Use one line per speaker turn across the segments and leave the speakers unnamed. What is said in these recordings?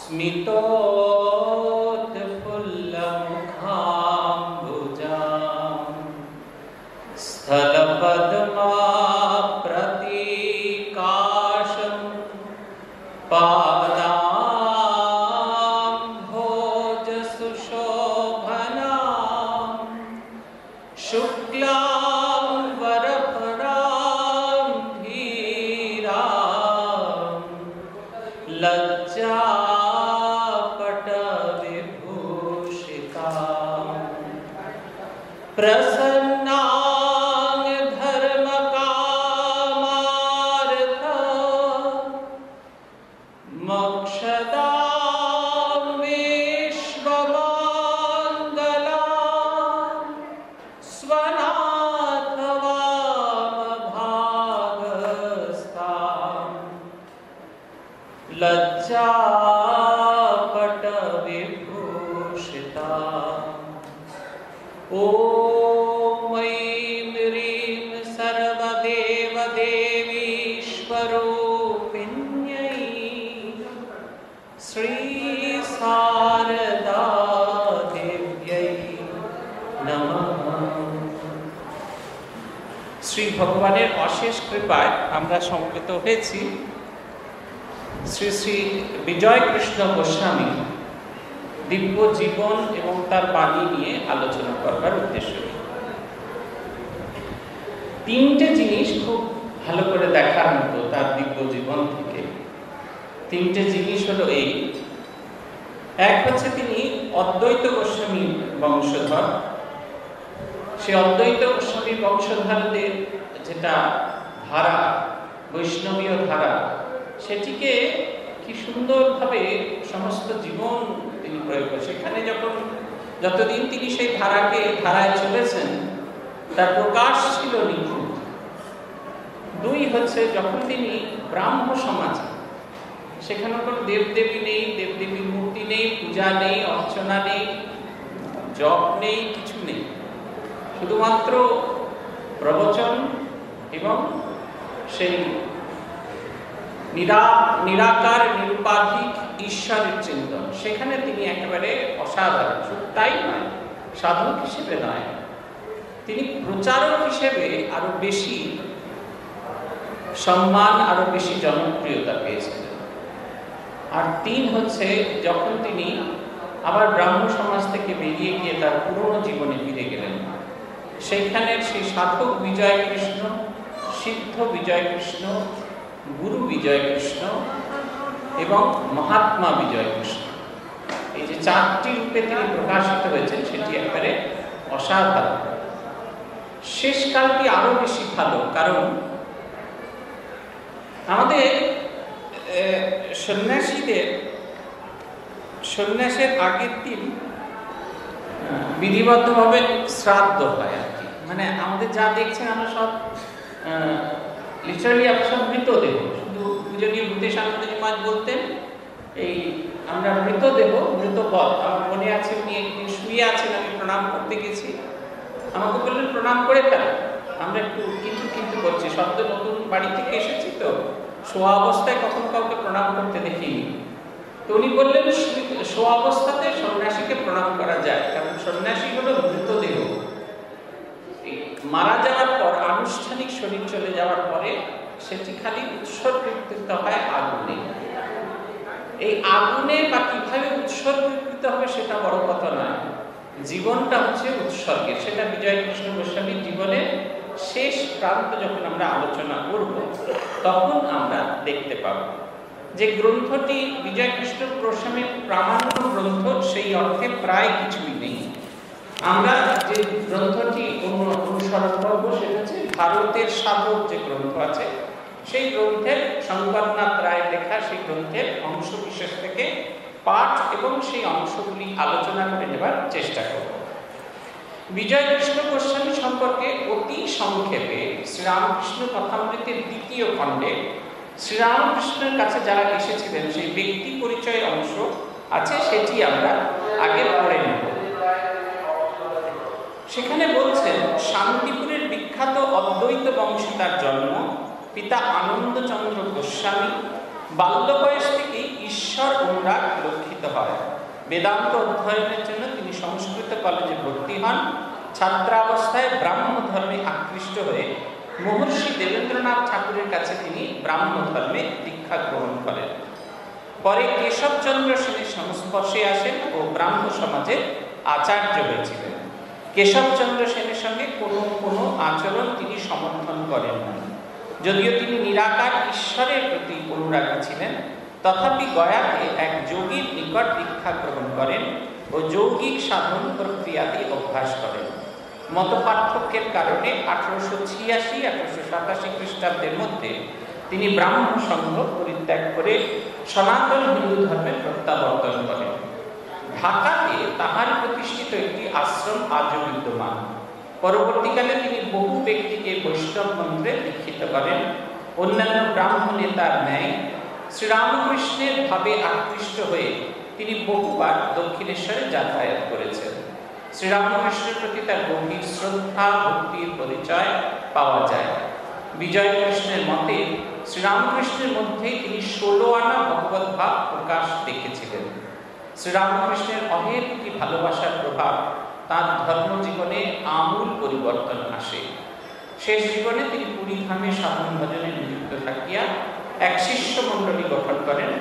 स्मितोत्फुल्लमुखाम्बुजां स्थलपद्मप्रतीकाशं पादाम्भोजसुशोभनां शुक्लां वरपरां धीरां लज्जापटविभूषितां प्रसन्नां धर्मकामार्थं मोक्षदां विश्वमङ्गलां स्वनाथवामभागस्तां लज्जापटविभूषिताम् ॐ ऐं ह्रीं सर्वदेवदेवीश्वरूपिण्यै श्रीशारदादेव्यै नमः। শ্রী ভগবানের অশেষ কৃপায় আমরা সমবেত হয়েছি শ্রী শ্রী বিজয় কৃষ্ণ গোস্বামী দিব্য জীবন এবং তার বাণী নিয়ে আলোচনা করবার উদ্দেশ্য। তিনটে জিনিস খুব ভালো করে দেখার মতো তার দিব্য জীবন থেকে। তিনটে জিনিস হলো এই, এক হচ্ছে তিনি অদ্বৈত গোস্বামী বংশধর। সে অদ্বৈত গোস্বামী বংশধরদের যেটা ধারা, বৈষ্ণবীয় ধারা, সেটিকে কি সুন্দরভাবে সমস্ত জীবন তিনি প্রয়োগ করেন। সেখানে যতদিন তিনি সেই ধারায় চলেছেন তার প্রকাশ ছিল নিখুঁত। দুই হচ্ছে যখন তিনি ব্রাহ্ম সমাজ, সেখানে কোনো দেবদেবী নেই, দেবদেবীর মূর্তি নেই, পূজা নেই, অর্চনা নেই, জপ নেই, কিছু নেই, শুধুমাত্র প্রবচন এবং সেই নিরাকার নিরুপাধিক ঈশ্বরের চিন্তন। সেখানে তিনি একেবারে অসাধারণ। শুধু তাই নয়, সাধক হিসেবে নয়, তিনি প্রচারক হিসেবে আরো বেশি সম্মান, আরো বেশি জনপ্রিয়তা পেয়েছিলেন। আর তিন হচ্ছে যখন তিনি আবার ব্রাহ্ম সমাজ থেকে বেরিয়ে গিয়ে তার পুরনো জীবনে ফিরে গেলেন, সেইখানের সেই সাধক বিজয় কৃষ্ণ, সিদ্ধ বিজয় কৃষ্ণ, গুরু বিজয় কৃষ্ণ এবং মহাত্মা বিজয় কৃষ্ণ, এই যে চারটি রূপে তিনি প্রকাশিত হয়েছেন, সেটি একবারে অসাধারণ। শেষকালটি আরো বেশি ভালো, কারণ আমাদের সন্ন্যাসের আগের দিন বিধিবদ্ধভাবে শ্রাদ্ধ হয় আর কি। মানে আমাদের যা দেখছেন আমরা সব লিটারালি আমরা সব মৃতদেহ। শুধু পূজনীয় ভূতেশানন্দজি মহারাজ বলতেন এই আমরা মৃতদেহ, মৃতপদ। আমার মনে আছে উনি একদিন শুয়ে আছেন, আমি প্রণাম করতে গেছি, আমাকে বললেন প্রণাম করে ফেলেন। আমরা একটু কিন্তু করছি, শব্দ নতুন বাড়ি থেকে এসেছি তো শোয়া অবস্থায় কখনো কাউকে প্রণাম করতে দেখিনি। তো উনি বললেন শোয়া অবস্থাতে সন্ন্যাসীকে প্রণাম করা যায়, কারণ সন্ন্যাসী হলো মৃতদেহ। মারা যাওয়ার পর, আনুষ্ঠানিক শরীর চলে যাওয়ার পরে সেটি খালি উৎসর্গীকৃত হয় আগুনে। এই আগুনে বা কিভাবে উৎসর্গীকৃত হবে সেটা বড় কথা নয়, জীবনটা হচ্ছে উৎসর্গের। সেটা বিজয় কৃষ্ণ গোস্বামীর জীবনের শেষ প্রান্ত যখন আমরা আলোচনা করব তখন আমরা দেখতে পাব যে গ্রন্থটি বিজয় কৃষ্ণ গোস্বামীর প্রামাণ্য গ্রন্থ সেই অর্থে প্রায় কিছুই নেই। আমরা যে গ্রন্থটি অনুসরণ করব সেটা হচ্ছে ভারতের সাধক যে গ্রন্থ আছে, সেই গ্রন্থের শঙ্করনাথ রায়ের লেখা সেই গ্রন্থের অংশ বিশেষ থেকে পাঠ এবং সেই অংশগুলি আলোচনা করে নেবার চেষ্টা করব। বিজয় কৃষ্ণ গোস্বামী সম্পর্কে অতি সংক্ষেপে শ্রীরামকৃষ্ণ কথামৃতের দ্বিতীয় খণ্ডে শ্রীরামকৃষ্ণের কাছে যারা এসেছিলেন সেই ব্যক্তি পরিচয়ের অংশ আছে, সেটি আমরা আগে পড়ে নেব। সেখানে বলছেন শান্তিপুরের বিখ্যাত অদ্বৈত বংশে তার জন্ম। পিতা আনন্দচন্দ্র গোস্বামী বাল্য বয়স থেকেই ঈশ্বর অনুরাগ লক্ষিত হয়। বেদান্ত অধ্যয়নের জন্য তিনি সংস্কৃত কলেজে ভর্তি হন। ছাত্রাবস্থায় ব্রাহ্ম ধর্মে আকৃষ্ট হয়ে মহর্ষি দেবেন্দ্রনাথ ঠাকুরের কাছে তিনি ব্রাহ্ম ধর্মে দীক্ষা গ্রহণ করেন। পরে কেশবচন্দ্র সেনের সংস্পর্শে আসেন ও ব্রাহ্ম সমাজে আচার্য হয়েছিলেন। কেশবচন্দ্র সেনের সঙ্গে কোনো আচরণ তিনি সমর্থন করেন না। যদিও তিনি নিরাকার ঈশ্বরের প্রতি অনুরাগী ছিলেন, তথাপি গয়াতে এক যোগীর নিকট দীক্ষা গ্রহণ করেন ও যৌগিক সাধন প্রক্রিয়াতে অভ্যাস করেন। মতপার্থক্যের কারণে 1886-1887 খ্রিস্টাব্দের মধ্যে তিনি ব্রাহ্ম সংঘ পরিত্যাগ করে সনাতন হিন্দু ধর্মে প্রত্যাবর্তন করেন। ঢাকাতে তাহার প্রতিষ্ঠিত একটি আশ্রম আজও বিদ্যমান। পরবর্তীকালে তিনি বহু ব্যক্তিকে বৈষ্ণব মন্ত্রে দীক্ষিত করেন। অন্যান্য ব্রাহ্ম নেতার ন্যায় শ্রীরামকৃষ্ণের ভাবে আকৃষ্ট হয়ে তিনি বহুবার দক্ষিণেশ্বরে যাতায়াত করেছেন। শ্রীরামকৃষ্ণের প্রতি তার গভীর শ্রদ্ধা ভক্তির পরিচয় পাওয়া যায়। বিজয় কৃষ্ণের মতে শ্রীরামকৃষ্ণের মধ্যেই তিনি 16 আনা ভগবত ভাব প্রকাশ দেখেছিলেন। শ্রীরামকৃষ্ণের অহেতুকী ভালোবাসার প্রভাব তার ধর্মজীবনে আমূল পরিবর্তন আসে। শেষ জীবনে তিনি পুরী ধামে সাধন ভজনে নিযুক্ত থাকিয়া এক শিষ্য মণ্ডলী গঠন করেন।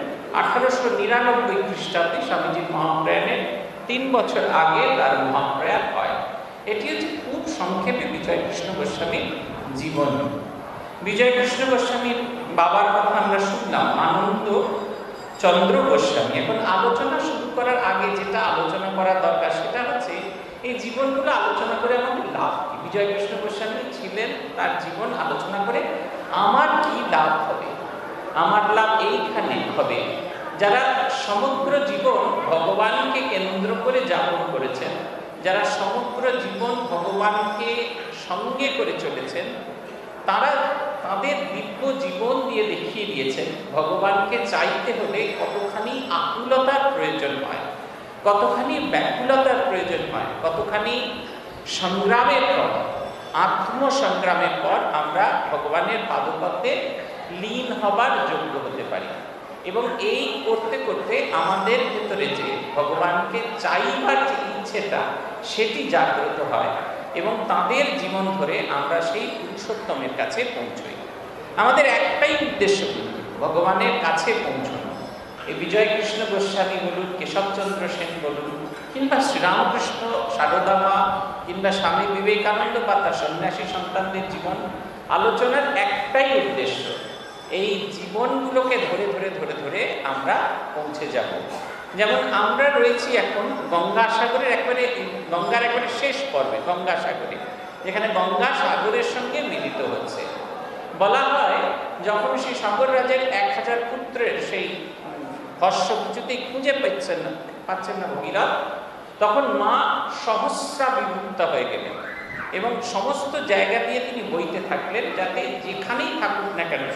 1899 খ্রিস্টাব্দে স্বামীজির মহাপ্রয়াণের 3 বছর আগে তার মহাপ্রয়াণ হয়। এটি হচ্ছে খুব সংক্ষেপে বিজয় কৃষ্ণ গোস্বামীর জীবন। বিজয় কৃষ্ণ গোস্বামীর বাবার কথা আমরা শুনলাম, আনন্দ চন্দ্র গোস্বামী। এখন আলোচনা শুরু করার আগে যেটা আলোচনা করা দরকার সেটা হচ্ছে এই জীবনগুলো আলোচনা করে আমাদের লাভ কি। বিজয় কৃষ্ণ গোস্বামী ছিলেন, তার জীবন আলোচনা করে আমার কি লাভ হবে। আমার লাভ এইখানে হবে, যারা সমগ্র জীবন ভগবানকে কেন্দ্র করে যাপন করেছেন, যারা সমগ্র জীবন ভগবানকে সঙ্গে করে চলেছেন, তারা তাদের দিব্য জীবন দিয়ে দেখিয়ে দিয়েছেন ভগবানকে চাইতে হলে কতখানি আকুলতার প্রয়োজন হয়, কতখানি ব্যাকুলতার প্রয়োজন হয়, কতখানি সংগ্রামের পর, আত্মসংগ্রামের পর আমরা ভগবানের পাদপদ্মে লীন হবার যোগ্য হতে পারি। এবং এই করতে করতে আমাদের ভেতরে যে ভগবানকে চাইবার যে ইচ্ছেটা সেটি জাগ্রত হয় এবং তাদের জীবন ধরে আমরা সেই পুরুষোত্তমের কাছে পৌঁছই। আমাদের একটাই উদ্দেশ্য, কিন্তু ভগবানের কাছে পৌঁছানো। এই বিজয় কৃষ্ণ গোস্বামী বলুন, কেশবচন্দ্র সেন বলুন, কিংবা শ্রীরামকৃষ্ণ, সারদা মা, কিংবা স্বামী বিবেকানন্দ বা তার সন্ন্যাসী সন্তানদের জীবন আলোচনার একটাই উদ্দেশ্য, এই জীবনগুলোকে ধরে ধরে ধরে ধরে আমরা পৌঁছে যাব। যেমন আমরা রয়েছি এখন গঙ্গাসাগরের গঙ্গার একবারে শেষ পর্বে, গঙ্গাসাগরে, যেখানে গঙ্গা সাগরের সঙ্গে মিলিত হচ্ছে। বলা হয় যখন সেই সাগর রাজের 1000 পুত্রের সেই হর্ষ কিছুতেই খুঁজে পাচ্ছেন না ভগীরথ, তখন মা সহস্রা বিভক্ত হয়ে গেলেন এবং সমস্ত জায়গা দিয়ে তিনি বইতে থাকলেন, যাতে যেখানেই থাকুক না কেন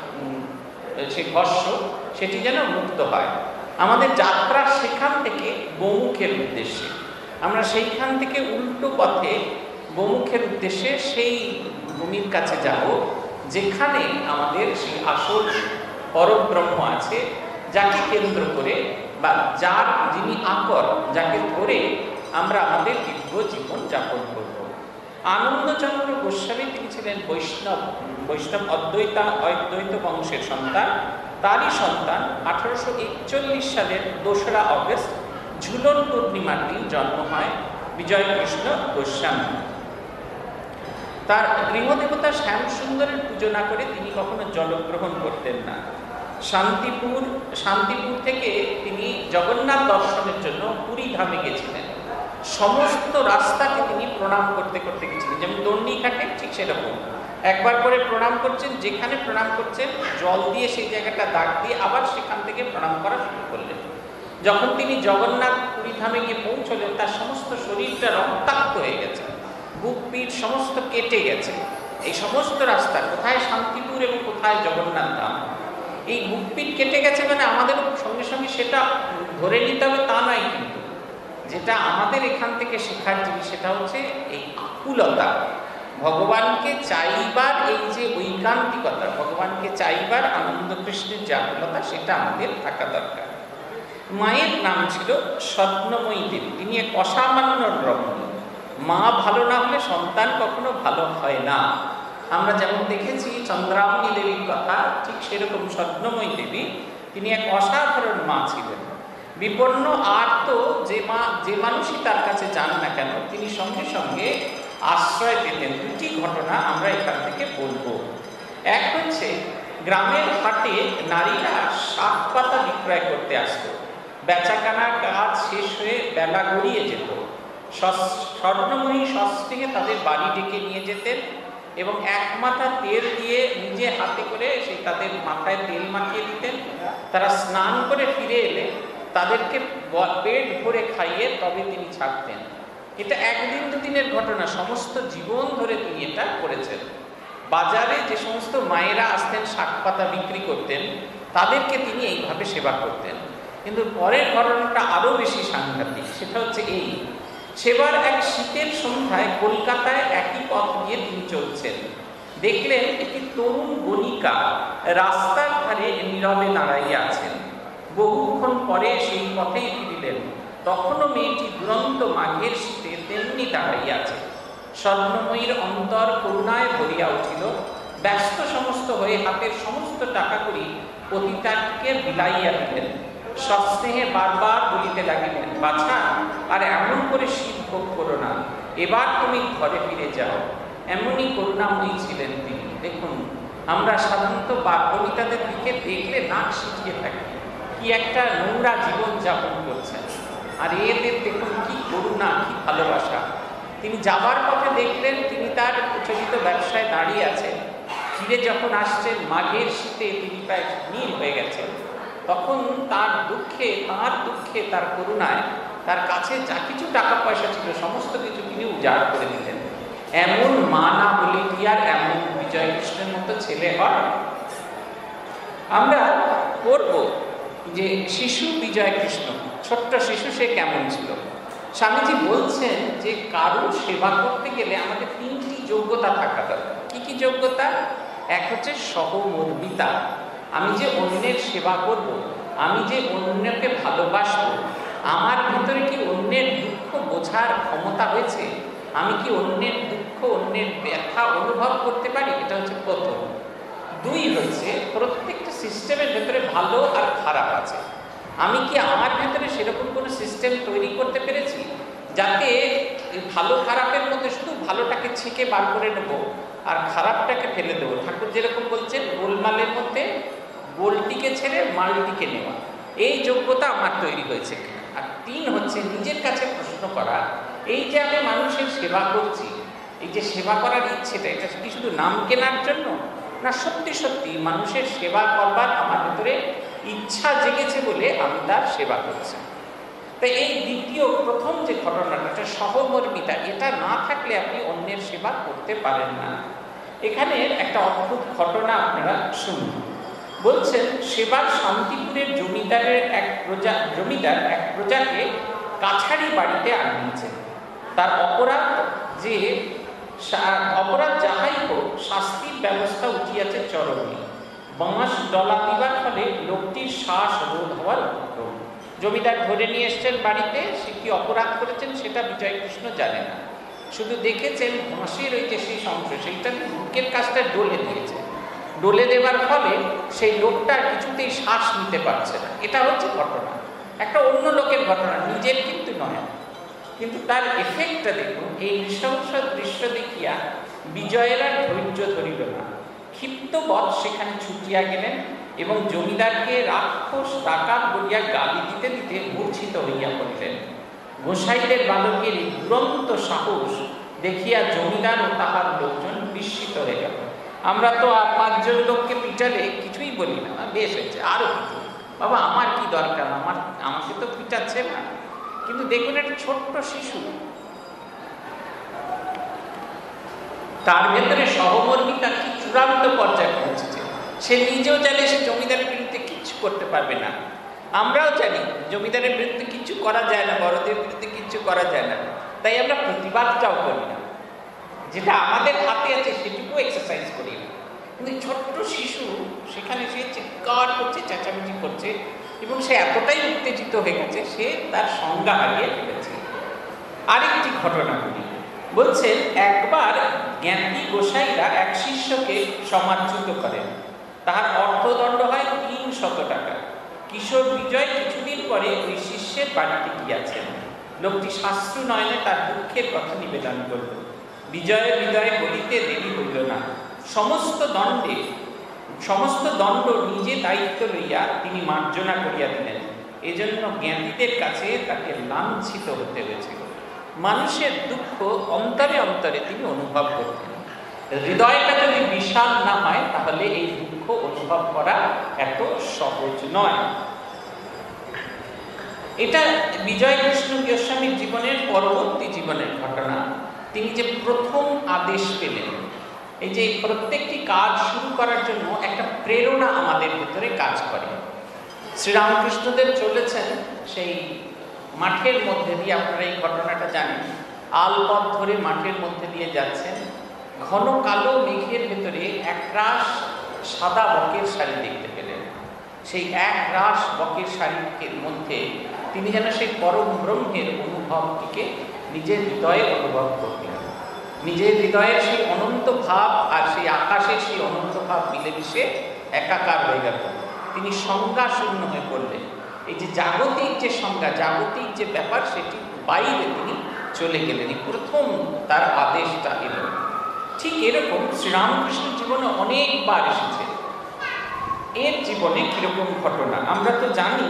সেই হর্ষ সেটি যেন মুক্ত হয়। আমাদের যাত্রা সেখান থেকে গোমুখের উদ্দেশ্যে, আমরা সেইখান থেকে উল্টো পথে গোমুখের উদ্দেশ্যে সেই ভূমির কাছে যাব যেখানে আমাদের সেই আসল পরব্রহ্ম আছে, যাকে কেন্দ্র করে বা যিনি আকর, যাকে ধরে আমরা আমাদের দিব্য জীবন যাপন করব। আনন্দচন্দ্র গোস্বামী তিনি ছিলেন বৈষ্ণব অদ্বৈত বংশের সন্তান। তারই সন্তান 1841 সালের 2রা অগস্ট ঝুলন পূর্ণিমার দিন জন্ম হয় বিজয় কৃষ্ণ গোস্বামী। তার গৃহদেবতা শ্যামসুন্দরের পুজো না করে তিনি কখনো জলগ্রহণ করতেন না। শান্তিপুর থেকে তিনি জগন্নাথ দর্শনের জন্য পুরী ধামে গেছিলেন। সমস্ত রাস্তাকে তিনি প্রণাম করতে করতে গেছিলেন, যেমন দণ্ডীঘাটে ঠিক সেরকম একবার করে প্রণাম করছেন, যেখানে প্রণাম করছেন জল দিয়ে সেই জায়গাটা দাগ দিয়ে আবার সেখান থেকে প্রণাম করা শুরু করলেন। যখন তিনি জগন্নাথ পুরী ধামে গিয়ে পৌঁছলেন, তার সমস্ত শরীরটা রক্তাক্ত হয়ে গেছে, বুক পিঠ সমস্ত কেটে গেছে। এই সমস্ত রাস্তা, কোথায় শান্তিপুর এবং কোথায় জগন্নাথ ধাম, এই বুক পিঠ কেটে গেছে মানে আমাদের সঙ্গে সঙ্গে সেটা ধরে নিতে হবে তা নয়, কিন্তু যেটা আমাদের এখান থেকে শেখার জিনিস সেটা হচ্ছে এই আকুলতা, ভগবানকে চাইবার এই যে ঐকান্তিকতা, ভগবানকে চাইবার আনন্দ কৃষ্ণের যে আকুলতা, সেটা আমাদের থাকা দরকার। মায়ের নাম ছিল স্বপ্নময়ী দেবী। তিনি এক অসামান্য রমণী। মা ভালো না হলে সন্তান কখনো ভালো হয় না। আমরা যেমন দেখেছি চন্দ্রামণি দেবীর কথা, ঠিক সেরকম স্বপ্নময়ী দেবী তিনি এক অসাধারণ মা ছিলেন। বিপন্ন আর্ত যে মানুষই তার কাছে যান না কেন, তিনি সঙ্গে সঙ্গে আশ্রয় পেতেন। দুটি ঘটনা আমরা এখান থেকে বলবো। এক হচ্ছে, গ্রামের হাটে নারীরা শাক পাতা বিক্রয় করতে আসতো। বেচাকেনার কাজ শেষ হয়ে বেলা গড়িয়ে যেত। স্বর্ণময়ী সস্নেহে তাদের বাড়ি ডেকে নিয়ে যেতেন এবং এক মাথা তেল দিয়ে নিজে হাতে করে সেই তাদের মাথায় তেল মাখিয়ে দিতেন। তারা স্নান করে ফিরে এলে তাদেরকে পেট ভরে খাইয়ে তবে তিনি ছাড়তেন। এটা একদিন দুদিনের ঘটনা, সমস্ত জীবন ধরে তিনি এটা করেছেন। বাজারে যে সমস্ত মায়েরা আসতেন শাক পাতা বিক্রি করতেন, তাদেরকে তিনি এইভাবে সেবা করতেন। কিন্তু পরের ঘটনাটা আরও বেশি সাংঘাতিক। সেটা হচ্ছে এই, সেবার এক শীতের সন্ধ্যায় কলকাতায় একই পথ দিয়ে তিনি চলছেন। দেখলেন একটি তরুণ গণিকা রাস্তার ধারে নীরবে দাঁড়াইয়া আছেন। বহুক্ষণ পরে সেই পথেই ফিরিলেন। তখনও মেয়েটি দুরন্ত মাঘের শীতে তেমনি দাঁড়াইয়া আছে। স্বর্ণময়ীর অন্তর করুণায় ভরিয়া উঠিল। ব্যস্ত সমস্ত হয়ে হাতের সমস্ত টাকা করি পতিতাকে বিলাইয়া দিলেন। সস্নেহে বারবার বলিতে লাগিলেন, বাছা, আর এমন করে শীত ভোগ করো না, এবার তুমি ঘরে ফিরে যাও। এমনই করুণাময়ী ছিলেন তিনি। দেখুন, আমরা সাধারণত বাগ্যবিতাদের দিকে দেখলে নাক সিটিয়ে থাকি, কি একটা নোংরা জীবন যাপন করছেন। আর এদের দেখুন কি করুণা, কি ভালোবাসা। তিনি যাবার পথে দেখলেন তিনি তার প্রচলিত ব্যবসায় দাঁড়িয়ে আছেন। ফিরে যখন আসছেন মাঘের শীতে তিনি প্রায় নীল হয়ে গেছেন। তখন তার দুঃখে তার করুণায় তার কাছে যা কিছু টাকা পয়সা ছিল সমস্ত কিছু তিনি উজাড় করে দিলেন। এমন মা না বলে কি আর এমন বিজয় কৃষ্ণের মতো ছেলে হয়? আমরা পড়ব যে শিশু বিজয় কৃষ্ণ, ছোট্ট শিশু, সে কেমন ছিল। স্বামীজি বলছেন যে কারুর সেবা করতে গেলে আমাদের তিনটি যোগ্যতা থাকা দরকার। কি কি যোগ্যতা? এক হচ্ছে সহমর্মিতা। আমি যে অন্যের সেবা করব, আমি যে অন্যকে ভালোবাসবো, আমার ভিতরে কি অন্যের দুঃখ বোঝার ক্ষমতা হয়েছে? আমি কি অন্যের দুঃখ, অন্যের ব্যথা অনুভব করতে পারি? এটা হচ্ছে প্রথম। দুই হচ্ছে, প্রত্যেকটা সিস্টেমের ভেতরে ভালো আর খারাপ আছে। আমি কি আমার ভেতরে সেরকম কোনো সিস্টেম তৈরি করতে পেরেছি যাতে ভালো খারাপের মধ্যে শুধু ভালোটাকে ছেঁকে বার করে নেব আর খারাপটাকে ফেলে দেবো? ঠাকুর যেরকম বলছেন, গোলমালের মধ্যে গোলটিকে ছেড়ে মালটিকে নেওয়া। এই যোগ্যতা আমার তৈরি হয়েছে কিনা। আর তিন হচ্ছে, নিজের কাছে প্রশ্ন করা, এই যে আমি মানুষের সেবা করছি, এই যে সেবা করার ইচ্ছেটা, এটা কি শুধু নাম কেনার জন্য, না সত্যি সত্যি মানুষের সেবা করবার আমার ভিতরে ইচ্ছা জেগেছে বলে আমি তার সেবা করছি। তাই এই প্রথম যে ঘটনাটা, এটা সহমর্মিতা, এটা না থাকলে আপনি অন্যের সেবা করতে পারেন না। এখানে একটা অদ্ভুত ঘটনা আপনারা শুনুন। বলছেন, সেবার শান্তিপুরের জমিদার এক প্রজাকে কাছারি বাড়িতে আনিয়েছেন। তার অপরাধ যাহাই হোক, শাস্তির ব্যবস্থা উঠিয়াছে চরমে। বাঁশ ডলা দিবার ফলে লোকটির শ্বাস রোধ হওয়ার উপক্রম। জমিদার ধরে নিয়ে এসছেন বাড়িতে, সে কি অপরাধ করেছেন সেটা বিজয় কৃষ্ণ জানে না। শুধু দেখেছেন বাঁশের ওই যে শেষ অংশ, সেইটাকে বুকের কাছটা ডলে দিয়েছে। ডলে দেওয়ার ফলে সেই লোকটা কিছুতেই শ্বাস নিতে পারছে না। এটা হচ্ছে ঘটনা, একটা অন্য লোকের ঘটনা, নিজের কিন্তু নয়। কিন্তু তার এফেক্টটা দেখুন। এই নৃশংস দৃশ্য দেখিয়া বিজয়ের আর ধৈর্য ধরিল না। ক্ষিপ্ত বৎ সেখানে ছুটিয়া গেলেন এবং জমিদারকে রাক্ষস ডাকাত বলিয়া গালি দিতে দিতে মূর্ছিত হইয়া পড়িলেন। গোসাইদের বালকের এই দুরন্ত সাহস দেখিয়া জমিদার ও তাহার লোকজন বিস্মিত হয়ে গেল। আমরা তো 5জন লোককে পিটালে কিছুই বলি না, বেশ হয়েছে, আরো কিছু, বাবা আমার কি দরকার, আমাকে তো পিটাচ্ছে না। কিন্তু দেখুন, একটা ছোট্ট শিশু, তার ভেতরে সহমর্মিতা কি চূড়ান্ত পর্যায়ে পৌঁছেছে। সে নিজেও জানে সে জমিদারের বিরুদ্ধে কিচ্ছু করতে পারবে না। আমরাও জানি জমিদারের বিরুদ্ধে কিচ্ছু করা যায় না, বড়দের বিরুদ্ধে কিচ্ছু করা যায় না, তাই আমরা প্রতিবাদটাও করি না। যেটা আমাদের হাতে আছে সেটুকু এক্সারসাইজ করি না। কিন্তু ছোট্ট শিশু সেখানে সে চিৎকার করছে, চেঁচামেচি করছে, এবং সে এতটাই উত্তেজিত হয়ে গেছে সে তার সংজ্ঞা হারিয়ে ফেলেছে। আরেকটি ঘটনা বলি। বলছেন একবার জ্ঞানী গোসাইরা এক শিষ্যকে সমাদৃত করেন, তার অর্থদণ্ড হয় 300 টাকা। কিশোর বিজয় কিছুদিন পরে ওই শিষ্যের বাড়িতে গিয়াছেন। লোকটি শাস্ত্র নয়নে তার দুঃখের কথা নিবেদন করল। বিজয় হৃদয়ে বলিতে দেরি হইল না। সমস্ত দণ্ড নিজে দায়িত্ব লইয়া তিনি মার্জনা করিয়া দিলেন। এজন্য জ্ঞানীদের কাছে তাকে লাঞ্ছিত হতে হয়েছিল। মানুষের দুঃখ অন্তরে অন্তরে তিনি অনুভব করতেন। হৃদয়টা যদি বিশাল না হয় তাহলে এই দুঃখ অনুভব করা এত সহজ নয়। এটা বিজয় কৃষ্ণ গোস্বামীর জীবনের পরবর্তী জীবনের ঘটনা। তিনি যে প্রথম আদেশ পেলেন, এই যে প্রত্যেকটি কাজ শুরু করার জন্য একটা প্রেরণা আমাদের ভিতরে কাজ করে। শ্রীরামকৃষ্ণদেব চলেছেন সেই মাঠের মধ্যে দিয়ে, আপনারা এই ঘটনাটা জানেন, আলপথ ধরে মাঠের মধ্যে দিয়ে যাচ্ছেন। ঘন কালো মেঘের ভেতরে একরাশ সাদা বকের শাড়ি দেখতে পেলেন। সেই একরাশ বকের শাড়ির মধ্যে তিনি যেন সেই পরম ব্রহ্মের অনুভবটিকে নিজের হৃদয়ে অনুভব করলেন। নিজের হৃদয়ের সেই অনন্ত ভাব আর সেই আকাশের সেই অনন্ত ভাব মিলেমিশে একাকার হয়ে গেল। তিনি সংজ্ঞা শূন্য হয়ে পড়লেন। এই যে জাগতিক যে সংজ্ঞা, জাগতিক যে ব্যাপার, সেটি বাইরে তিনি চলে গেলেন। প্রথম তার আদেশটা এল। ঠিক এরকম শ্রীরামকৃষ্ণের জীবনে অনেকবার এসেছে। এর জীবনে কিরকম ঘটনা আমরা তো জানি।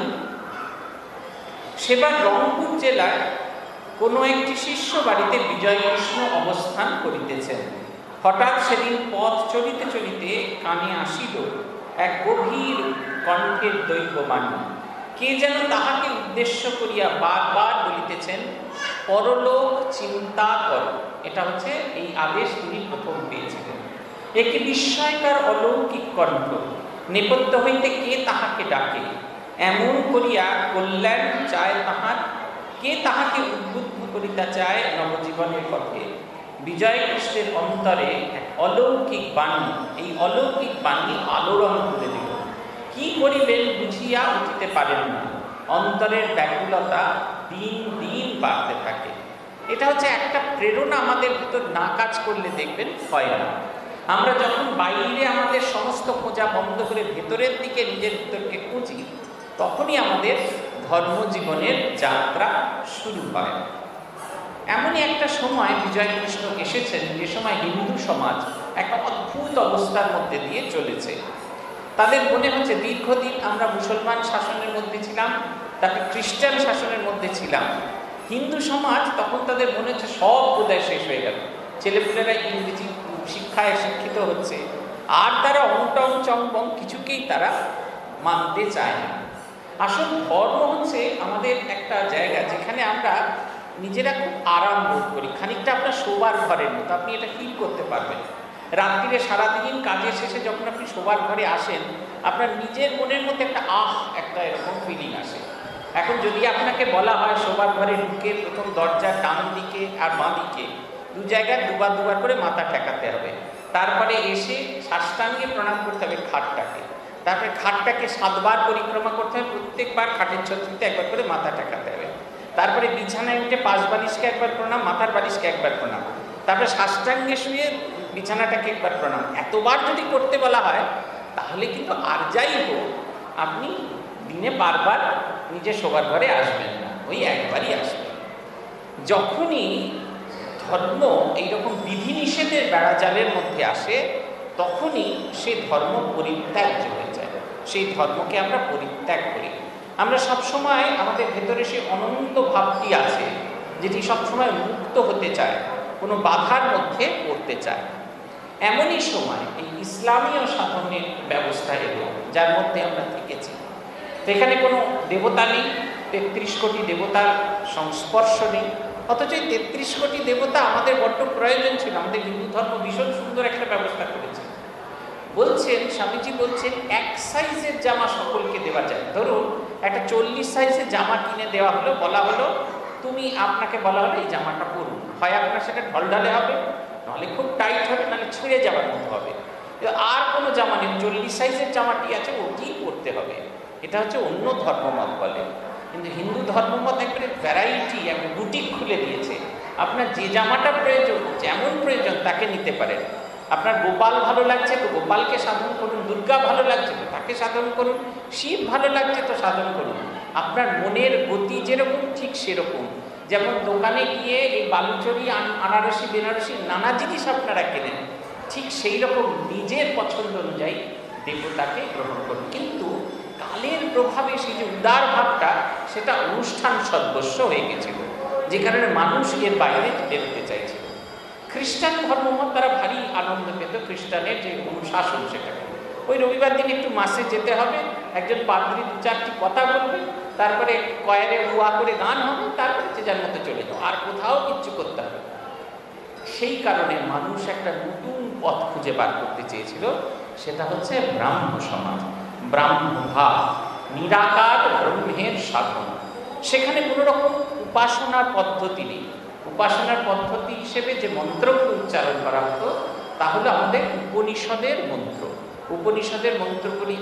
সেবার রংপুর জেলায় কোনো একটি শিষ্য বাড়িতে বিজয় কৃষ্ণ অবস্থান করিতেছেন। হঠাৎ সেদিন পথ চলিতে চলিতে কানে আসিল এক গভীর কণ্ঠের দৈববাণী। কে যেন তাহাকে উদ্দেশ্য করিয়া বারবার বলিতেছেন, পরলোক চিন্তা কর। এটা হচ্ছে এই আদেশ তিনি প্রথম পেয়েছিলেন। একটি বিস্ময়কর অলৌকিক কণ্ঠ। নেপথ্য হইতে কে তাহাকে ডাকে, এমন করিয়া কল্যাণ চায় তাহার, কে তাহাকে উদ্বুদ্ধ করিতে চায় নবজীবনের পথে। বিজয় কৃষ্ণের অন্তরে এক অলৌকিক বাণী, এই অলৌকিক বাণী আলোড়ন করে দিল। কি করিবেন বুঝিয়া উঠিতে পারেন না। অন্তরের ব্যাকুলতা দিন দিন বাড়তে থাকে। এটা হচ্ছে একটা প্রেরণা আমাদের ভিতর না কাজ করলে দেখবেন হয় না। আমরা যখন বাইরে আমাদের সমস্ত খোঁজা বন্ধ করে ভেতরের দিকে নিজের ভিতরকে খুঁজি, তখনই আমাদের ধর্মজীবনের যাত্রা শুরু হয়। এমনই একটা সময় বিজয় কৃষ্ণ এসেছেন, যে সময় হিন্দু সমাজ একটা অদ্ভুত অবস্থার মধ্যে দিয়ে চলেছে। তাদের মনে হচ্ছে দীর্ঘদিন আমরা মুসলমান শাসনের মধ্যে ছিলাম, তারপরে খ্রিস্টান শাসনের মধ্যে ছিলাম। হিন্দু সমাজ তখন তাদের মনে হচ্ছে সব বোধহয় শেষ হয়ে গেল। ছেলেপুলেরা ইংরেজি শিক্ষায় শিক্ষিত হচ্ছে, আর তারা অংটং চংবং কিছুকেই তারা মানতে চায় না। আসল ধর্ম হচ্ছে আমাদের একটা জায়গা যেখানে আমরা নিজেরা খুব আরাম বোধ করি। খানিকটা আপনার শোবার ঘরের মতো, আপনি এটা ফিল করতে পারবেন। রাত্রিরে সারাদিন কাজের শেষে যখন আপনি শোবার ঘরে আসেন, আপনার নিজের মনের মধ্যে একটা এরকম ফিলিং আসে। এখন যদি আপনাকে বলা হয় শোবার ঘরে ঢুকে প্রথম দরজার ডান দিকে আর বাঁ দিকে দু জায়গায় দুবার করে মাথা ঠেকাতে হবে, তারপরে এসে সাষ্টাঙ্গে প্রণাম করতে হবে খাটটাকে, তারপরে খাটটাকে 7 বার পরিক্রমা করতে হবে, প্রত্যেকবার খাটের ছত্রিতে একবার করে মাথা ঠেকাতে হবে, তারপরে বিছানায় উঠে 5 বালিশকে একবার প্রণাম, মাথার বালিশকে একবার প্রণাম, তারপরে সাষ্টাঙ্গে শুয়ে বিছানাটাকে একবার প্রণাম। এতবার যদি করতে বলা হয় তাহলে কিন্তু আর যাই হোক আপনি দিনে বারবার নিজে শোবার ঘরে আসবেন না, ওই একবারই আসবেন। যখনই ধর্ম এইরকম বিধিনিষেধের বেড়াজালের মধ্যে আসে, তখনই সে ধর্ম পরিত্যাজ্য হয়ে যায়। সেই ধর্মকে আমরা পরিত্যাগ করি। আমরা সবসময় আমাদের ভেতরে সেই অনন্ত ভাবটি আছে, যেটি সবসময় মুক্ত হতে চায়, কোনো বাধার মধ্যে পড়তে চায়। এমনই সময় এই ইসলামীয় সাধনের ব্যবস্থা এলো, যার মধ্যে আমরা থেকেছি। এখানে কোনো দেবতা নেই, 33 কোটি দেবতার সংস্পর্শ নেই, অথচ এই 33 কোটি দেবতা আমাদের বড্ড প্রয়োজন ছিল। আমাদের হিন্দু ধর্ম ভীষণ সুন্দর একটা ব্যবস্থা করেছে। বলছেন স্বামীজি বলছেন, এক সাইজের জামা সকলকে দেওয়া যায়। ধরুন একটা 40 সাইজের জামা কিনে দেওয়া হলো, বলা হলো আপনাকে বলা হলো এই জামাটা পরুন, হয় আপনার সেটা ঢলঢলে হবে, নাহলে খুব টাইট হবে, নাহলে ছিঁড়ে যাওয়ার মতো হবে। আর কোনো জামা নেই, 40 সাইজের জামাটি আছে ওটি পরতে হবে। এটা হচ্ছে অন্য ধর্মমত বলে। কিন্তু হিন্দু ধর্মমত একবারে ভ্যারাইটি, একবার বুটিক খুলে দিয়েছে। আপনার যে জামাটা প্রয়োজন, যেমন প্রয়োজন তাকে নিতে পারেন। আপনার গোপাল ভালো লাগছে তো গোপালকে সাধন করুন, দুর্গা ভালো লাগছে তো তাকে সাধন করুন, শিব ভালো লাগছে তো সাধন করুন। আপনার মনের গতি যেরকম ঠিক সেরকম। যেমন দোকানে গিয়ে এই বালুচরি, আনারসি, বেনারসি নানা জিনিস আপনারা কেনেন, ঠিক সেই রকম নিজের পছন্দ অনুযায়ী দেবতাকে গ্রহণ করুন। কিন্তু কালের প্রভাবে সেই যে উদার ভাবটা সেটা অনুষ্ঠান সদস্য হয়ে গেছিল, যে কারণে মানুষ এর বাইরে বেরোতে চাইছিল। খ্রিস্টান ধর্মমত তারা ভারী আনন্দ পেত খ্রিস্টানের যে অনুশাসন সেটাকে। ওই রবিবার দিন একটু মাসে যেতে হবে, একজন পাদ্রী 2-4টি কথা বলবে, তারপরে কয়ারে হুয়া করে গান হবে, তারপরে যে যার মতো চলে যাও, আর কোথাও কিচ্ছু করতে হবে। সেই কারণে মানুষ একটা নতুন পথ খুঁজে বার করতে চেয়েছিল, সেটা হচ্ছে ব্রাহ্ম সমাজ, ব্রাহ্মভাব, নিরাকার ব্রহ্মের সাধন। সেখানে কোনো রকম উপাসনার পদ্ধতি নেই। উপাসনার পদ্ধতি হিসেবে যে মন্ত্রগুলো উচ্চারণ করা হতো তা হলো আমাদের উপনিষদের মন্ত্র। উপনিষদের মন্ত্রগুলি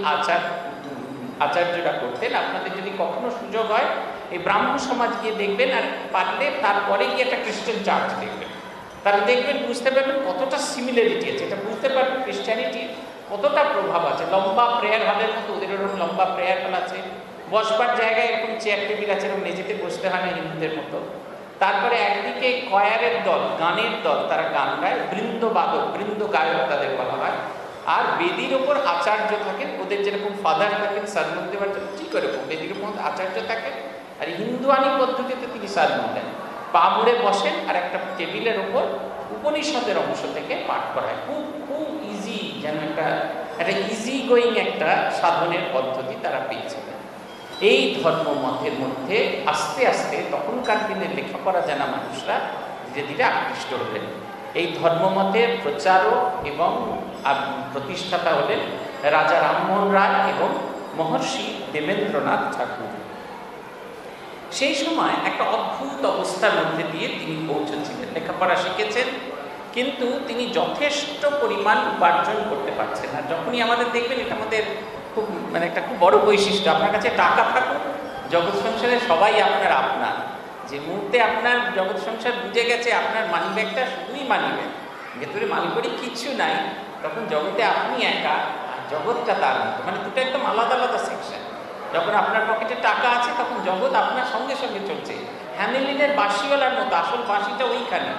আচার্যরা করতেন। আপনাদের যদি কখনো সুযোগ হয় এই ব্রাহ্ম সমাজ গিয়ে দেখবেন, আর পারলে তারপরে গিয়ে একটা খ্রিস্টান চার্চ দেখবেন, তাহলে দেখবেন, বুঝতে পারবেন কতটা সিমিলারিটি আছে। এটা বুঝতে পারবেন খ্রিস্টানিটির কতটা প্রভাব আছে। লম্বা প্রেয়ার হলের মতো ওদের ওরকম লম্বা প্রেয়ার হল আছে, বসবার জায়গায় এরকম চেয়ার টেবিল আছে, এরকম মেঝেতে বসতে হয় না হিন্দুদের মতো। তারপরে একদিকে কয়ারের দল, গানের দল, তারা গান গায়, বৃন্দবাদক, বৃন্দ গায়ক তাদের বলা হয়। আর বেদির ওপর আচার্য থাকেন, ওদের যেরকম ফাদার থাকেন সারমন দেওয়ার জন্য, ঠিক ওরকম বেদির ওপর আচার্য থাকেন। আর হিন্দুয়ানি পদ্ধতিতে তিনি সারমন দেন, পা মুড়ে বসেন, আর একটা টেবিলের ওপর উপনিষদের অংশ থেকে পাঠ করায়। খুব খুব ইজি, যেন একটা ইজি গোয়িং একটা সাধনের পদ্ধতি তারা পেয়েছিলেন। এই ধর্মমতের মধ্যে আস্তে আস্তে তখনকার দিনের লেখাপড়া জানা মানুষরা ধীরে ধীরে আকৃষ্ট হলেন। এই ধর্মমতের প্রচারক এবং প্রতিষ্ঠাতা হলেন রাজা রামমোহন রায় এবং মহর্ষি দেবেন্দ্রনাথ ঠাকুর। সেই সময় একটা অদ্ভুত অবস্থার মধ্যে দিয়ে তিনি পৌঁছেছিলেন। লেখাপড়া শিখেছেন, কিন্তু তিনি যথেষ্ট পরিমাণ উপার্জন করতে পারছেন না। যখনই আমাদের দেখবেন, এটা আমাদের খুব একটা খুব বড় বৈশিষ্ট্য, আপনার কাছে টাকা থাকুক, জগৎ সংসারে সবাই আপনার। যে মুহূর্তে আপনার জগৎ সংসার বুঝে গেছে আপনার মানি ব্যাগটা শুধুই মানি ব্যাগ, ভেতরে মালকড়ি কিচ্ছু নাই, তখন জগতে আপনি একা, জগৎটা তার মতো, দুটো একদম আলাদা আলাদা সেকশন। যখন আপনার পকেটে টাকা আছে তখন জগৎ আপনার সঙ্গে সঙ্গে চলছে। হ্যামেলিনের বাঁশিওয়ালার মতো, আসল বাঁশিটা ওইখানে।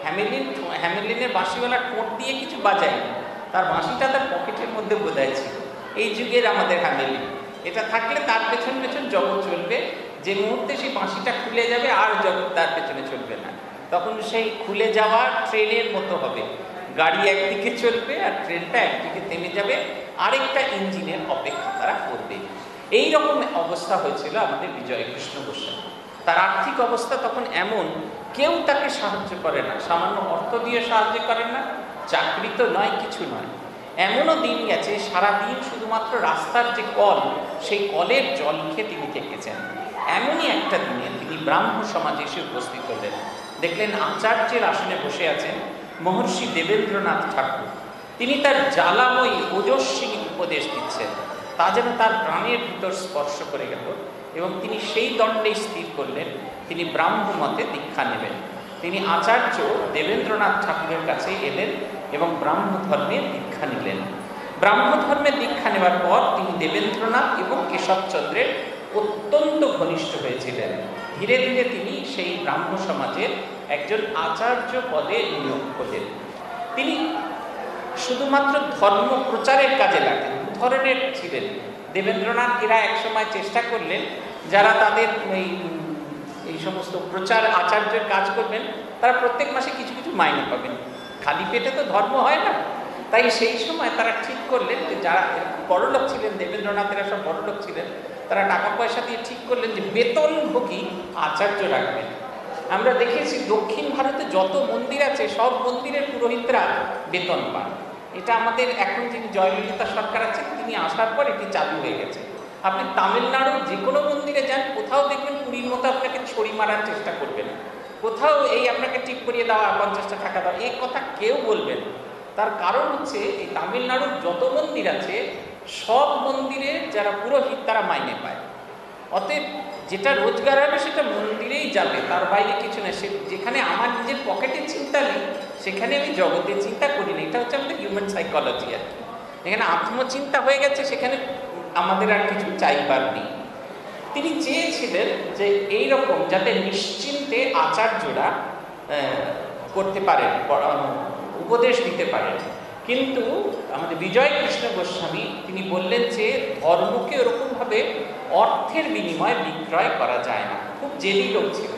হ্যামেলিনের বাঁশিওয়ালার ঠোঁট দিয়ে কিছু বাজায়, তার বাঁশিটা তার পকেটের মধ্যে বোঝায় ছিল। এই যুগের আমাদের হ্যামেলিন, এটা থাকলে তার পেছন পেছন জগৎ চলবে। যে মুহূর্তে সেই বাঁশিটা খুলে যাবে আর জগৎ তার পেছনে চলবে না, তখন সেই খুলে যাওয়া ট্রেনের মতো হবে। গাড়ি একদিকে চলবে আর ট্রেনটা একদিকে থেমে যাবে, আরেকটা ইঞ্জিনের অপেক্ষা তারা করবে। এই রকম অবস্থা হয়েছিল আমাদের বিজয় কৃষ্ণ গোস্বামী। তার আর্থিক অবস্থা তখন এমন, কেউ তাকে সাহায্য করে না, সামান্য অর্থ দিয়ে সাহায্য করে না, চাকরি তো নয়, কিছু নয়। এমনও দিন গেছে সারাদিন শুধুমাত্র রাস্তার যে কল, সেই কলের জল খেয়ে তিনি থেকেছেন। এমনই একটা দিনে তিনি ব্রাহ্ম সমাজে এসে উপস্থিত হলেন। দেখলেন আচার্যের আসনে বসে আছেন মহর্ষি দেবেন্দ্রনাথ ঠাকুর। তিনি তার জ্বালাময়ী ওজস্বিনী উপদেশ দিচ্ছেন, তা যেন তার প্রাণের ভিতর স্পর্শ করে গেল, এবং তিনি সেই দণ্ডে স্থির করলেন তিনি ব্রাহ্ম মতে দীক্ষা নেবেন। তিনি আচার্য দেবেন্দ্রনাথ ঠাকুরের কাছে এলেন এবং ব্রাহ্ম ধর্মের দীক্ষা নিলেন। ব্রাহ্ম ধর্মের দীক্ষা নেওয়ার পর তিনি দেবেন্দ্রনাথ এবং কেশবচন্দ্রের অত্যন্ত ঘনিষ্ঠ হয়েছিলেন। ধীরে ধীরে তিনি সেই ব্রাহ্ম সমাজের একজন আচার্য পদে নিয়োগ হলেন। তিনি শুধুমাত্র ধর্ম প্রচারের কাজে লাগেন, দু ধরনের ছিলেন। দেবেন্দ্রনাথ এরা একসময় চেষ্টা করলেন, যারা তাদের এই সমস্ত প্রচার আচার্যের কাজ করবেন তারা প্রত্যেক মাসে কিছু কিছু মাইনে পাবেন, খালি পেটে তো ধর্ম হয় না। তাই সেই সময় তারা ঠিক করলেন যে যারা বড়লোক ছিলেন, দেবেন্দ্রনাথেরা সব বড়লোক ছিলেন, তারা টাকা পয়সা দিয়ে ঠিক করলেন যে বেতনভোগী আচার্য রাখবেন। আমরা দেখেছি দক্ষিণ ভারতে যত মন্দির আছে সব মন্দিরের পুরোহিতরা বেতন পান। এটা আমাদের এখন যিনি জয়ললিতা সরকার আছেন তিনি আসার পর এটি চালু হয়ে গেছে। আপনি তামিলনাড়ুর যে কোনো মন্দিরে যান, কোথাও দেখবেন পুরীর মতো আপনাকে ছড়ি মারার চেষ্টা করবে না, কোথাও এই আপনাকে টিপ করিয়ে দেওয়া, 50টা টাকা দেওয়া, এই কথা কেউ বলবেন। তার কারণ হচ্ছে এই তামিলনাড়ুর যত মন্দির আছে সব মন্দিরে যারা পুরোহিত তারা মাইনে পায়। অতএব যেটা রোজগার হবে সেটা মন্দিরেই যাবে, তার বাইরে কিছু না। সে যেখানে আমার নিজের পকেটের চিন্তা নেই সেখানে আমি জগতের চিন্তা করি না। এটা হচ্ছে আমাদের হিউম্যান সাইকোলজি আর কি। এখানে আত্মচিন্তা হয়ে গেছে, সেখানে আমাদের আর কিছু চাইবার নেই। তিনি চেয়েছিলেন যে এইরকম যাতে নিশ্চিন্তে আচার্যরা করতে পারেন, উপদেশ দিতে পারেন। কিন্তু আমাদের বিজয় কৃষ্ণ গোস্বামী তিনি বললেন যে ধর্মকে ওরকমভাবে অর্থের বিনিময়ে বিক্রয় করা যায় না। খুব জেদি লোক ছিল।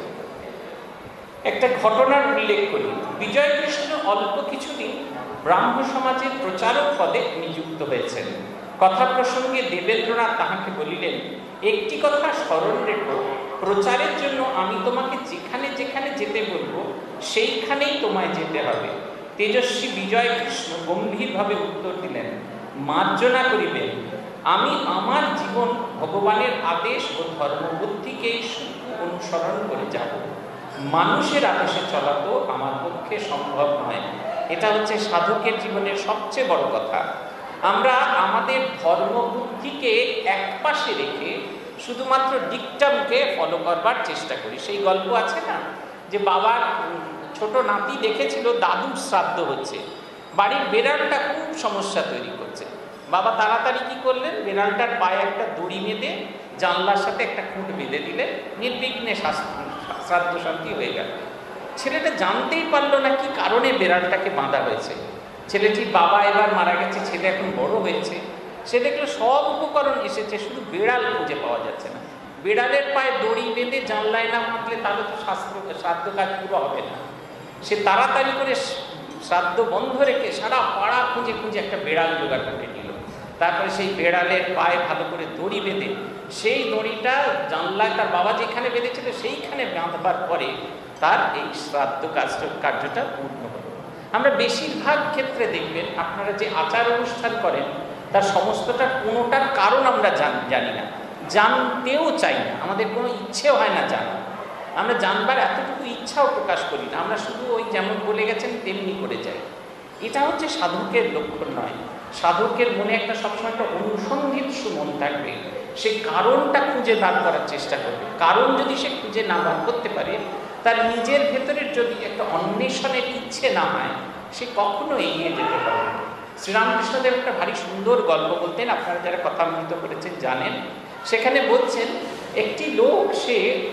একটা ঘটনার উল্লেখ করি। বিজয় কৃষ্ণ অল্প কিছুদিন ব্রাহ্ম সমাজের প্রচারক পদে নিযুক্ত হয়েছেন। কথা প্রসঙ্গে দেবেন্দ্রনাথ তাহাকে বলিলেন, একটি কথা স্মরণ রেখো, প্রচারের জন্য আমি তোমাকে যেখানে যেখানে যেতে বলবো সেইখানেই তোমায় যেতে হবে। তেজস্বী বিজয় কৃষ্ণ গম্ভীরভাবে উত্তর দিলেন, মার্জনা করিবেন, আমি আমার জীবন ভগবানের আদেশ ও ধর্মবুদ্ধিকে অনুসরণ করে যাব। মানুষের আদেশে চলা তো আমার পক্ষে সম্ভব নয়। এটা হচ্ছে সাধকের জীবনের সবচেয়ে বড় কথা। আমরা আমাদের ধর্মবুদ্ধিকে এক পাশে রেখে শুধুমাত্র ডিকটামকে ফলো করবার চেষ্টা করি। সেই গল্প আছে না, যে বাবার ছোট নাতি দেখেছিল দাদুর শ্রাদ্ধ হচ্ছে, বাড়ির বেড়ালটা খুব সমস্যা তৈরি করছে। বাবা তাড়াতাড়ি কি করলেন, বেড়ালটার পায়ে একটা দড়ি বেঁধে জানলার সাথে একটা খুঁট বেঁধে দিলেন, নির্বিঘ্নে শ্রাদ্ধ শান্তি হয়ে গেল। ছেলেটা জানতেই পারলো না কি কারণে বেড়ালটাকে বাঁধা হয়েছে। ছেলেটির বাবা এবার মারা গেছে, ছেলে এখন বড় হয়েছে, সে দেখলো সব উপকরণ এসেছে, শুধু বেড়াল খুঁজে পাওয়া যাচ্ছে না। বেড়ালের পায়ে দড়ি বেঁধে জানলায় না বাঁধলে তাহলে তো শ্রাদ্ধ কাজ পুরো হবে না। সে তাড়াতাড়ি করে শ্রাদ্ধ বন্ধ রেখে সারা পাড়া খুঁজে খুঁজে একটা বেড়াল জোগাড় করে নিল। তারপরে সেই বেড়ালের পায়ে ভালো করে দড়ি বেঁধে সেই দড়িটা জানলায় তার বাবা যেখানে বেঁধেছিল সেইখানে বাঁধবার পরে তার এই শ্রাদ্ধ কার্যটা পূর্ণ হল। আমরা বেশিরভাগ ক্ষেত্রে দেখবেন আপনারা যে আচার অনুষ্ঠান করেন তার সমস্তটা কোনোটার কারণ আমরা জানি না, জানতেও চাই না, আমাদের কোনো ইচ্ছেও হয় না জানা। আমরা জানবার এতটুকু ইচ্ছাও প্রকাশ করি না, আমরা শুধু ওই যেমন বলে গেছেন তেমনি করে যাই। এটা হচ্ছে সাধকের লক্ষণ নয়। সাধকের মনে একটা সবসময় একটা অনুসন্ধিৎসু মন থাকবে, সে কারণটা খুঁজে বার করার চেষ্টা করবে। কারণ যদি সে খুঁজে না বার করতে পারে, তার নিজের ভেতরের যদি একটা অন্বেষণের ইচ্ছে না হয়, সে কখনো এগিয়ে যেতে পারে না। শ্রীরামকৃষ্ণদেব একটা ভারী সুন্দর গল্প বলতেন, আপনারা যারা কথামৃত করেছেন জানেন। সেখানে বলছেন একটি লোক সে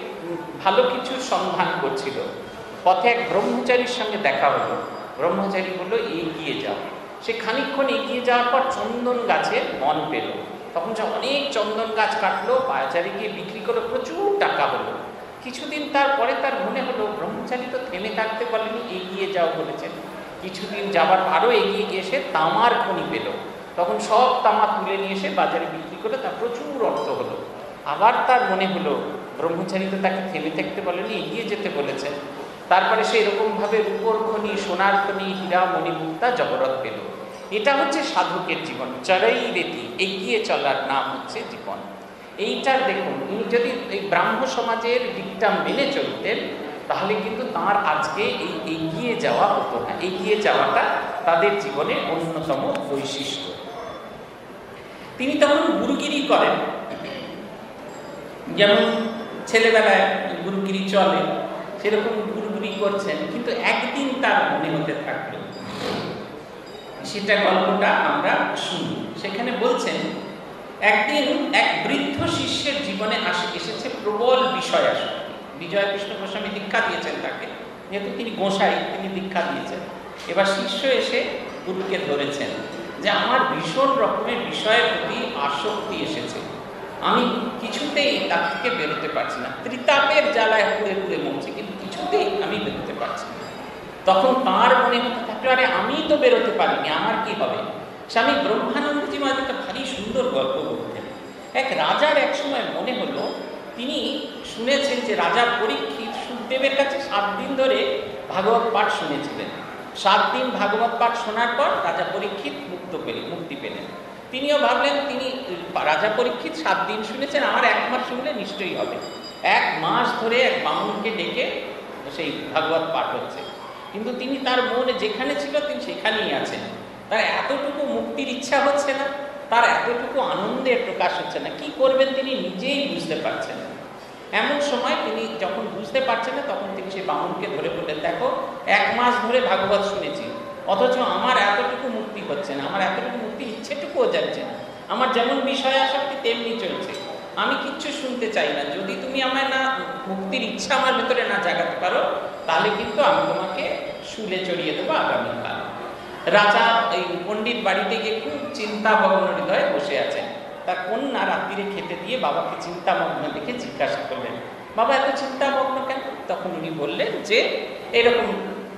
ভালো কিছুর সন্ধান করছিল, পথে এক ব্রহ্মচারীর সঙ্গে দেখা হলো। ব্রহ্মচারী বললো এগিয়ে যাও। সে খানিকক্ষণ এগিয়ে যাওয়ার পর চন্দন গাছের মন পেল। তখন সে অনেক চন্দন গাছ কাটলো, বাজারে গিয়ে বিক্রি করলো, প্রচুর টাকা হলো। কিছুদিন তারপরে তার মনে হলো ব্রহ্মচারী তো থেমে থাকতে বলেনি, এগিয়ে যাও বলেছেন। কিছুদিন যাবার আরও এগিয়ে গিয়ে সে তামার খনি পেল। তখন সব তামা তুলে নিয়ে এসে বাজারে বিক্রি করলো, তার প্রচুর অর্থ হলো। আবার তার মনে হলো ব্রহ্মচারী তো তাকে থেমে থাকতে বলেনি, এগিয়ে যেতে বলেছেন। তারপরে সে এরকমভাবে রূপোর খনি, সোনার খনি, হীরা মণিমুক্তা জগরত পেল। এটা হচ্ছে সাধকের জীবন, চড়াই রেতি, এগিয়ে চলার নাম হচ্ছে জীবন। এইটার দেখুন, ইনি যদি এই ব্রাহ্ম সমাজের ডিকটাম মেনে চলতেন তাহলে কিন্তু তাঁর আজকে এই এগিয়ে যাওয়া হতো না। এগিয়ে যাওয়াটা তাদের জীবনের অন্যতম বৈশিষ্ট্য। তিনি তখন গুরুগিরি করেন, যেমন ছেলেবেলায় গুরুগিরি চলে সেরকম গুরুগিরি করছেন। কিন্তু একদিন তার মনে হতে থাকলো, সেটা গল্পটা আমরা শুনি। সেখানে বলছেন একদিন এক বৃদ্ধ শিষ্যের জীবনে এসেছে প্রবল বিষয় আসক্তি। বিজয় কৃষ্ণ গোস্বামী দীক্ষা দিয়েছেন তাকে, যেহেতু তিনি গোসাই, তিনি দীক্ষা দিয়েছেন। এবার শিষ্য এসে গুরুকে ধরেছেন যে আমার ভীষণ রকমের বিষয়ের প্রতি আসক্তি এসেছে, আমি কিছুতেই তার থেকে বেরোতে পারছি না, ত্রিতাপের জ্বালায় পুড়ে পুড়ে মরছি, কিন্তু কিছুতেই আমি বেরোতে পারছি না। তখন তাঁর মনে হতে থাকলো, আরে আমি তো বেরোতে পারিনি, আমার কি হবে। স্বামী ব্রহ্মানন্দজি মহারাজ একটা ভারী সুন্দর গল্প বলতেন। এক রাজার এক সময় মনে হলো, তিনি শুনেছেন যে রাজা পরীক্ষিত সুখদেবের কাছে 7 দিন ধরে ভাগবত পাঠ শুনেছিলেন। 7 দিন ভাগবত পাঠ শোনার পর রাজা পরীক্ষিত মুক্তি পেলেন। তিনিও ভাবলেন, তিনি রাজা পরীক্ষিত 7 দিন শুনেছেন, আমার 1 মাস শুনলে নিশ্চয়ই হবে। 1 মাস ধরে এক বামুনকে ডেকে সেই ভাগবত পাঠ হচ্ছে, কিন্তু তিনি তার মনে যেখানে ছিল তিনি সেখানেই আছেন। তার এতটুকু মুক্তির ইচ্ছা হচ্ছে না, তার এতটুকু আনন্দের প্রকাশ হচ্ছে না। কি করবেন তিনি নিজেই বুঝতে পারছেন না। এমন সময় তিনি যখন বুঝতে পারছেন না, তখন তিনি সেই বামুনকে ধরে বললেন, দেখো 1 মাস ধরে ভাগবত শুনেছি, অথচ আমার এতটুকু মুক্তি হচ্ছে না, আমার এতটুকু মুক্তির ইচ্ছেটুকুও যাচ্ছে না, আমার যেমন বিষয় আসক্তি তেমনি চলছে, আমি কিচ্ছু শুনতে চাই না। যদি তুমি আমায় না মুক্তির ইচ্ছা আমার ভেতরে না জাগাতে পারো, তাহলে কিন্তু আমি তোমাকে শুলে চড়িয়ে দেবো আগামীকাল। রাজা এই পণ্ডিত বাড়িতে গিয়ে খুব চিন্তাভগ্ন হৃদয়ে বসে আছেন। তার কন্যা রাত্রিরে খেতে দিয়ে বাবাকে চিন্তামগ্ন দেখে জিজ্ঞাসা করলেন, বাবা এত চিন্তামগ্ন কেন? তখন উনি বললেন যে এরকম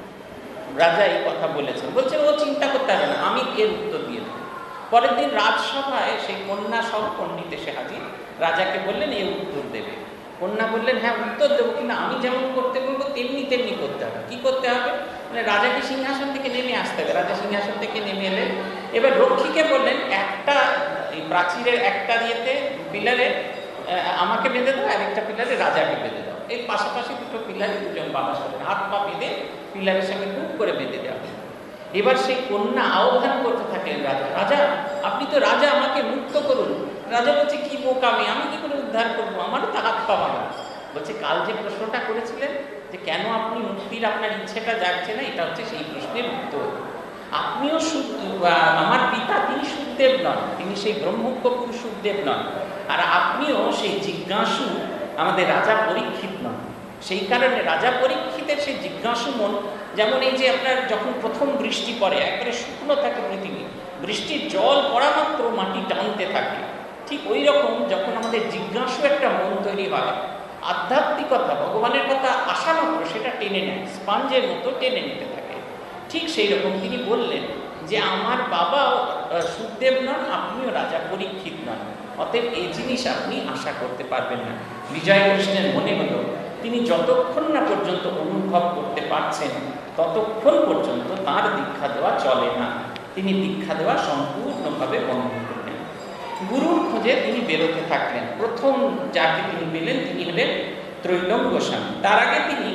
রাজা এই কথা বলেছেন। বলছে ও চিন্তা করতে হবে না, আমি এর উত্তর দিয়ে দেবো। পরের দিন রাজসভায় সেই কন্যা সব পণ্ডিত এসে হাজির। রাজাকে বললেন এ উত্তর দেবে। কন্যা বললেন হ্যাঁ উত্তর দেবো, কিন্তু আমি যেমন করতে বলবো তেমনি তেমনি করতে হবে। কি করতে হবে? মানে রাজাকে সিংহাসন থেকে নেমে আসতে হবে। রাজা সিংহাসন থেকে নেমে এলেন। এবার রক্ষীকে বললেন একটা এই প্রাচীরের একটা দিয়েতে পিলারে আমাকে বেঁধে দাও, আর একটা পিলারে রাজাকে বেঁধে দাও। এই পাশাপাশি দুটো পিলারে দুজন বাবা সরেন, হাত পা বেঁধে পিলারের সঙ্গে খুব করে বেঁধে দেওয়া। এবার সেই কন্যা আহ্বান করতে থাকলেন, রাজা রাজা আপনি তো রাজা, আমাকে মুক্ত করুন। রাজা বলছে কি বোকামি, আমি কি করে উদ্ধার করবো, আমারও তো হাত পা বাঁধা। বলছে কাল যে প্রশ্নটা করেছিলেন যে কেন আপনি মুক্তির আপনার ইচ্ছেটা জাগছে না, এটা হচ্ছে সেই প্রশ্নের উত্তর। আপনিও আমার পিতা তিনি সুখদেব নন, তিনি সেই ব্রহ্মজ্ঞ সুখদেব নন, আর আপনিও সেই জিজ্ঞাসু আমাদের রাজা পরীক্ষিত নন। সেই কারণে রাজা পরীক্ষিতের সেই জিজ্ঞাসু মন, যেমন এই যে আপনার যখন প্রথম বৃষ্টি পড়ে একবারে শুকনো থাকে পৃথিবী, বৃষ্টির জল পড়া মাত্র মাটি টানতে থাকে, ঠিক ওই রকম যখন আমাদের জিজ্ঞাসু একটা মন তৈরি হয়, আধ্যাত্মিকতা ভগবানের কথা আসা মাত্র সেটা টেনে নেয়, স্পঞ্জের মতো টেনে নিতে থাকে। ঠিক সেই রকম তিনি বললেন যে আমার বাবাও সুখদেব নন, আপনিও রাজা পরীক্ষিত নন, অতএব এই জিনিস আপনি আশা করতে পারবেন না। বিজয় কৃষ্ণের মনে হলো তিনি যতক্ষণ না পর্যন্ত অনুভব করতে পারছেন ততক্ষণ পর্যন্ত তার দীক্ষা দেওয়া চলে না। তিনি দীক্ষা দেওয়া সম্পূর্ণভাবে বন্ধ করলেন। গুরুর খোঁজে তিনি বেরোতে থাকলেন। প্রথম যাকে তিনি পেলেন তিনি হলেন ত্রৈলোক্য গোস্বামী। তার আগে তিনি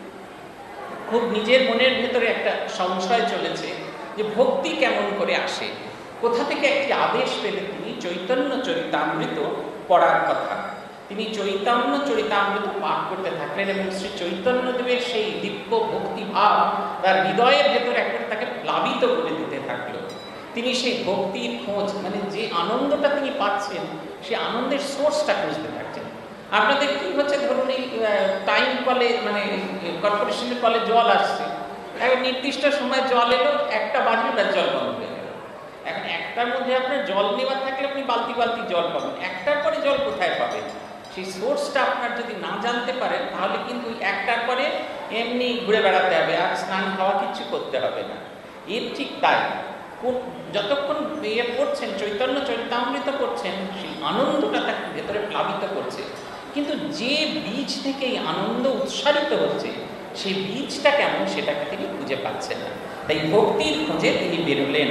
খুব নিজের মনের ভেতরে একটা সংশয় চলেছে যে ভক্তি কেমন করে আসে, কোথা থেকে একটি আদেশ পেলে তিনি চৈতন্য চরিতামৃত পড়ার কথা। তিনি চৈতন্য চরিতামৃত পাঠ করতে থাকলেন এবং শ্রী চৈতন্যদেবের সেই দিব্য ভক্তি ভাব তার হৃদয়ের ভেতরে একটা তাকে প্লাবিত করে দিতে থাকলো। তিনি সেই ভক্তির খোঁজ, মানে যে আনন্দটা তিনি পাচ্ছেন সেই আনন্দের সোর্সটা খুঁজতে থাকছেন। আপনাদের কি হচ্ছে, ধরুন এই টাইম কলে, মানে কর্পোরেশনের কলে জল আসছে, এখন নির্দিষ্ট সময় জল এলো, 1টা বাজলো তার জল বন্ধ হয়ে গেল। এখন 1টার মধ্যে আপনার জল নেওয়ার থাকলে আপনি বালতি বালতি জল পাবেন, 1টার পরে জল কোথায় পাবেন? সেই সোর্সটা আপনার যদি না জানতে পারেন তাহলে কিন্তু 1টার পরে এমনি ঘুরে বেড়াতে হবে, আর স্নান খাওয়া কিচ্ছু করতে হবে না। এর ঠিক তাই যতক্ষণ পড়ছেন চৈতন্য চরিতামৃত পড়ছেন, সেই আনন্দটা তাকে ভেতরে প্লাবিত করছে, কিন্তু যে বীজ থেকে এই আনন্দ উৎসারিত হচ্ছে সেই বীজটা কেমন সেটাকে তিনি খুঁজে পাচ্ছেন না। তাই ভক্তির খোঁজে তিনি বেরোলেন।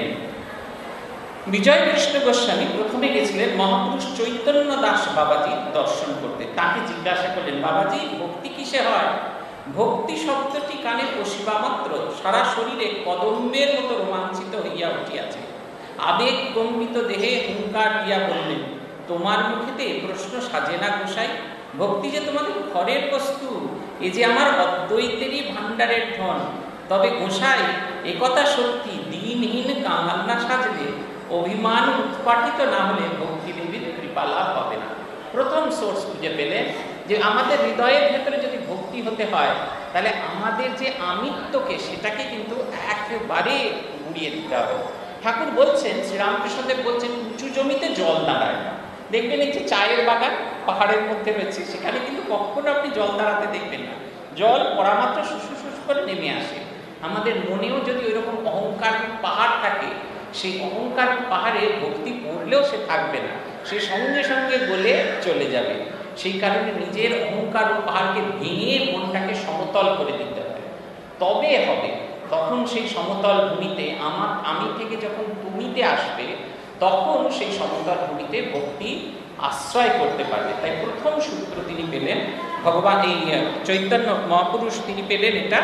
বিজয় কৃষ্ণ গোস্বামী প্রথমে গেছিলেন মহাপুরুষ চৈতন্য দাস বাবাজি দর্শন করতে। তাকে জিজ্ঞাসা করলেন, বাবাজি ভক্তি কিসে হয়? ভক্তি শব্দটি কানে পশিবা মাত্র সারা শরীরে কদম্বের মতো রোমাঞ্চিত হইয়া উঠিয়াছে। আবেগ কম্পিত দেহে হুঙ্কার দিয়া বললেন, তোমার মুখেতে এ প্রশ্ন সাজে না গোসাই? ভক্তি যে তোমাদের ঘরের বস্তু, এ যে আমার অদ্বৈতেরই ভাণ্ডারের ধন। তবে গোসাই একথা সত্যি, দিনহীন কাঙাল না সাজলে, অভিমান উৎপাটিত না হলে ভক্তি দেবীর কৃপা লাভ হবে না। প্রথম সোর্স খুঁজে পেলে যে আমাদের হৃদয়ের ভেতরে যদি ভক্তি হতে হয় তাহলে আমাদের যে আমিত্বকে সেটাকে কিন্তু একেবারে গুড়িয়ে দিতে হবে। ঠাকুর বলছেন, শ্রীরামকৃষ্ণদেব বলছেন, উঁচু জমিতে জল দাঁড়ায় না। দেখবেন এই যে চায়ের বাগান পাহাড়ের মধ্যে রয়েছে, সেখানে কিন্তু কখনো আপনি জল দাঁড়াতে দেখবেন না, জল পড়া মাত্র শুশুশুশ করে নেমে আসে। আমাদের মনেও যদি ওইরকম অহংকার পাহাড় থাকে, সেই অহংকার পাহাড়ে ভক্তি পড়লেও সে থাকবে না, সে সঙ্গে সঙ্গে গলে চলে যাবে। সেই কারণে নিজের অহংকার ও পাহাড়কে ভেঙে মনটাকে সমতল করে দিতে হবে, তবে হবে। তখন সেই সমতল ভূমিতে আমি থেকে যখন তুমিতে আসবে, তখন সেই সমতল ভূমিতে ভক্তি আশ্রয় করতে পারবে। তাই প্রথম সূত্র তিনি পেলেন ভগবান, এই চৈতন্য মহাপুরুষ তিনি পেলেন, এটা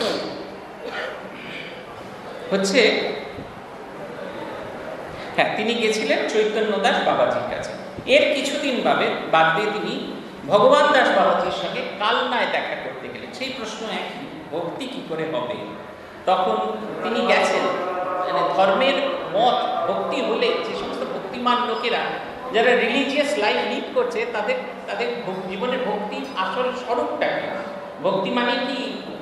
হচ্ছে হ্যাঁ, তিনি গেছিলেন চৈতন্য দাস বাবাজির কাছে। এর কিছুদিন বাদ দিয়ে তিনি ভগবান দাস বাবাজির সঙ্গে কালনায় দেখা করতে গেলেন। সেই প্রশ্ন একই, ভক্তি কি করে হবে? তখন তিনি গেছেন, মানে ধর্মের মত ভক্তি হলে যে সমস্ত ভক্তিমান লোকেরা যারা রিলিজিয়াস লাইফ লিড করছে তাদের তাদের জীবনের ভক্তি আসল স্বরূপটা কি? ভক্তি মানে কি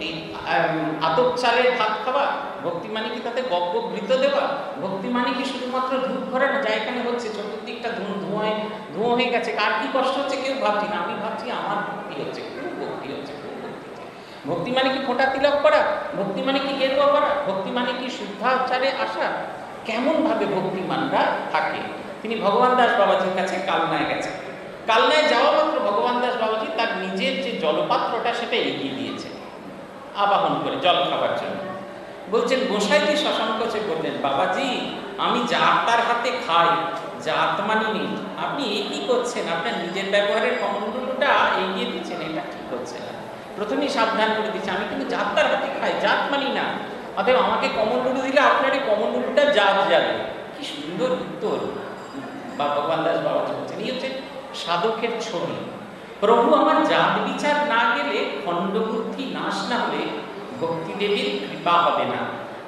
আতপ চালের ভাত খাওয়া? ভক্তি মানে কি তাতে গব্য ঘৃত দেওয়া? ভক্তি মানে কি শুধুমাত্র ধূপ ঘোরানো, যা এখানে হচ্ছে চতুর্দিকটা ধোঁয়া হয়ে গেছে, কার কি কষ্ট হচ্ছে কেউ ভাবছি না, আমি ভাবছি আমার ভক্তি হচ্ছে, খুব ভক্তি হচ্ছে, খুব ভক্তি হচ্ছে। ভক্তি মানে কি ফোঁটা তিলক করা? ভক্তি মানে কি গেরুয়া করা? ভক্তি মানে কি শুদ্ধাচারে আসা? কেমন ভাবে ভক্তিমানরা থাকে? তিনি ভগবান দাস বাবাজির কাছে কালনায় গেছেন। কালনায় যাওয়া মাত্র ভগবান দাস বাবাজি তার নিজের যে জলপাত্রটা সেটা এগিয়ে দিয়েছে আবাহন করে জল খাবার জন্য। বলছেন, গোসাইজি শশাঙ্কোচে বললেন, বাবাজি আমি জাত তার হাতে খাই, জাত মানি নেই। আপনি কি করছেন? আপনার নিজের ব্যবহারের কমণ্ডলটা এগিয়ে দিচ্ছেন, এটা ঠিক হচ্ছে না। প্রথমেই সাবধান করে দিচ্ছে, আমি কিন্তু জাত তার হাতে খাই, জাত মানি না। অতএব আমাকে কমণ্ডলু দিলে আপনার এই কমণ্ডলুটা জাত যাবে। কি সুন্দর উত্তর ভগবান দাস বাবাজি বলছেন। এই হচ্ছে সাধকের ছবি। প্রভু আমার জাত বিচার না গেলে, খণ্ডবুদ্ধি নাশ না হলে ভক্তি দেবীর কৃপা হবে না।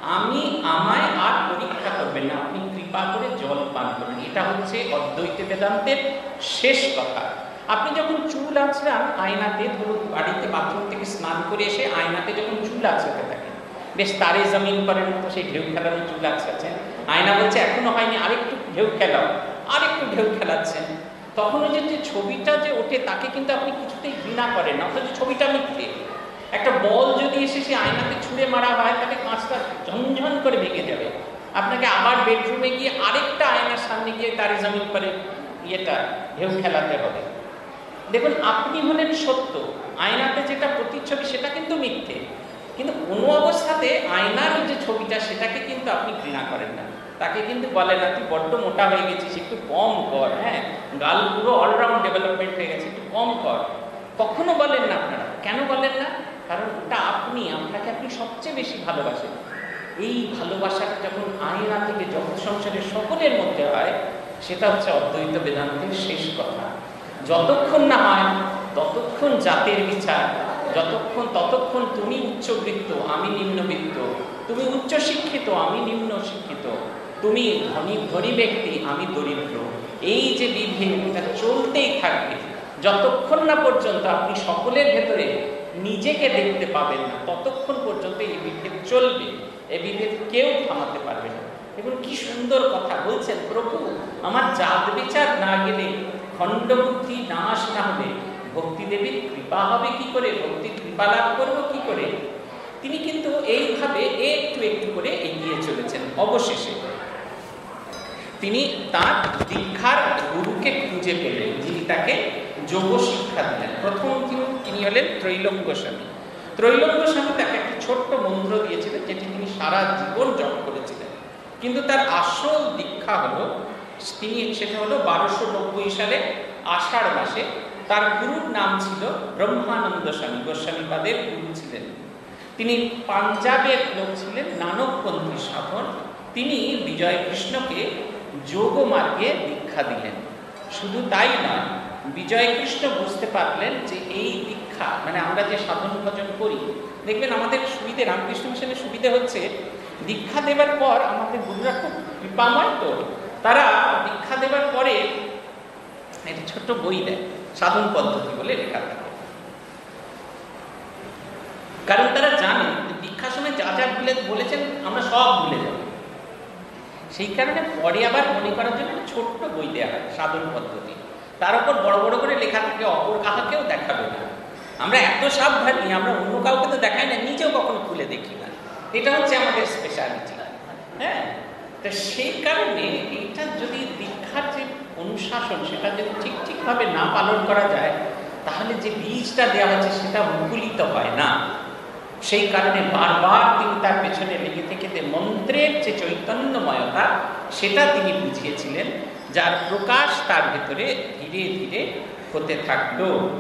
আমায় আর পরীক্ষা করবেন না, আপনি কৃপা করে জল পান করবেন। এটা হচ্ছে অদ্বৈত বেদান্তের শেষ কথা। আপনি যখন চুল আঁচড়ান আয়নাতে, ধরুন বাড়িতে বাথরুম থেকে স্নান করে এসে আয়নাতে যখন চুল আঁচড়াতে থাকেন, বেশ তারে জমিন করার মতো সেই ঢেউ খেলানো চুল আঁচড়াচ্ছেন, আয়না বলছে এখনো হয়নি, আরেকটু ঢেউ খেলাও, আরেকটু ঢেউ খেলাচ্ছেন, তখন ওই যে ছবিটা যে ওঠে তাকে কিন্তু আপনি কিছুতেই ঘৃণা করেন না, অথচ ছবিটা মিথ্যে। একটা বল যদি এসে সে আয়নাতে ছুঁড়ে মারা হয়, তাহলে কাঁচটা ঝনঝন করে ভেঙে যাবে। আপনাকে আবার বেডরুমে গিয়ে আরেকটা আয়নার সামনে গিয়ে তারে জমিন করে ঢেউ খেলাতে হবে। দেখুন, আপনি হলেন সত্য, আয়নাতে যেটা প্রতিচ্ছবি সেটা কিন্তু মিথ্যে, কিন্তু কোনো অবস্থাতে আয়নার যে ছবিটা সেটাকে কিন্তু আপনি ঘৃণা করেন না। তাকে কিন্তু বলেন না, তুই বড্ড মোটা হয়ে গেছিস, একটু কম কর, হ্যাঁ গাল পুরো অলরাউন্ড ডেভেলপমেন্ট হয়ে গেছে, একটু কম কর। কখনো বলেন না। আপনারা কেন বলেন না? কারণ ওটা আপনাকে আপনি সবচেয়ে বেশি ভালোবাসেন। এই ভালোবাসাটা যখন আয়না থেকে জগৎ সংসারের সকলের মধ্যে হয়, সেটা হচ্ছে অদ্বৈত বেদান্তের শেষ কথা। যতক্ষণ না হয় ততক্ষণ জাতের বিচার, ততক্ষণ তুমি উচ্চবৃত্ত আমি নিম্নবিত্ত, তুমি উচ্চ শিক্ষিত আমি নিম্ন শিক্ষিত, তুমি ধনী ব্যক্তি আমি দরিদ্র, এই যে বিভেদ এটা চলতেই থাকবে। যতক্ষণ না পর্যন্ত আপনি সকলের ভেতরে নিজেকে দেখতে পাবেন না, ততক্ষণ পর্যন্ত এই বিভেদ চলবে। এই বিভেদ কেউ থামাতে পারবে না। এবং কি সুন্দর কথা বলছেন, প্রভু আমার জাত বিচার না গেলে, খণ্ডবুদ্ধি নাশ না হলে ভক্তি দেবীর কৃপা হবে কি করে, ভক্তির কৃপা লাভ করবো কি করে? তিনি কিন্তু এইভাবে একটু একটু করে এগিয়ে চলেছেন। অবশেষে তিনি তার দীক্ষার গুরুকে খুঁজে পেলেন, যিনি তাকে যোগ শিক্ষা দিলেন। প্রথম তিনি হলেন ত্রৈলোক্য গোস্বামী। ত্রৈলোক্য গোস্বামী তাকে একটি ছোট্ট মন্ত্র দিয়েছিলেন, যেটি তিনি সারা জীবন জপ করেছিলেন। কিন্তু তার আসল দীক্ষা সেটা হলো 1290 সালে আষাঢ় মাসে। তার গুরুর নাম ছিল ব্রহ্মানন্দ স্বামী, গোস্বামীপাদের গুরু ছিলেন। তিনি পাঞ্জাবের লোক ছিলেন, নানকপন্থী সাধক। তিনি বিজয় কৃষ্ণকে যোগ মার্গে দীক্ষা দিলেন। শুধু তাই নয়, বিজয় কৃষ্ণ বুঝতে পারলেন যে এই দীক্ষা, মানে আমরা যে সাধন ভজন করি, দেখবেন আমাদের সুবিধে, রামকৃষ্ণ মিশনের সুবিধে হচ্ছে দীক্ষা দেবার পর আমাদের গুরুরা খুব কৃপাময়, তো তারা দীক্ষা দেবার পরে একটা ছোট্ট বই দেয়, সাধন পদ্ধতি বলে লেখা থাকে। কারণ তারা জানেন দীক্ষার সময় যা যা বলেছেন আমরা সব ভুলে যাব, সেই কারণে পরে আবার মনে করার জন্য একটা ছোট্ট বই দেওয়া হয়, সাধন পদ্ধতি। তার উপর বড় বড় করে লেখা থাকে, অপর কাহাকেও দেখাবে না। আমরা এত সাবধানী, আমরা অন্য কাউকে তো দেখাই না, নিজেও কখনো খুলে দেখি না। এটা হচ্ছে আমাদের স্পেশালিটি। হ্যাঁ, তো সেই কারণে এটা যদি দীক্ষার যে অনুশাসন সেটা যদি ঠিকভাবে না পালন করা যায়, তাহলে যে বীজটা দেওয়া হচ্ছে সেটা মুকুলিত হয় না। সেই কারণে বারবার তিনি তার পেছনে লেগে থেকে মন্ত্রের যে চৈতন্যময়তা সেটা তিনি বুঝিয়েছিলেন, যার প্রকাশ তার ভেতরে ধীরে ধীরে হতে থাকল।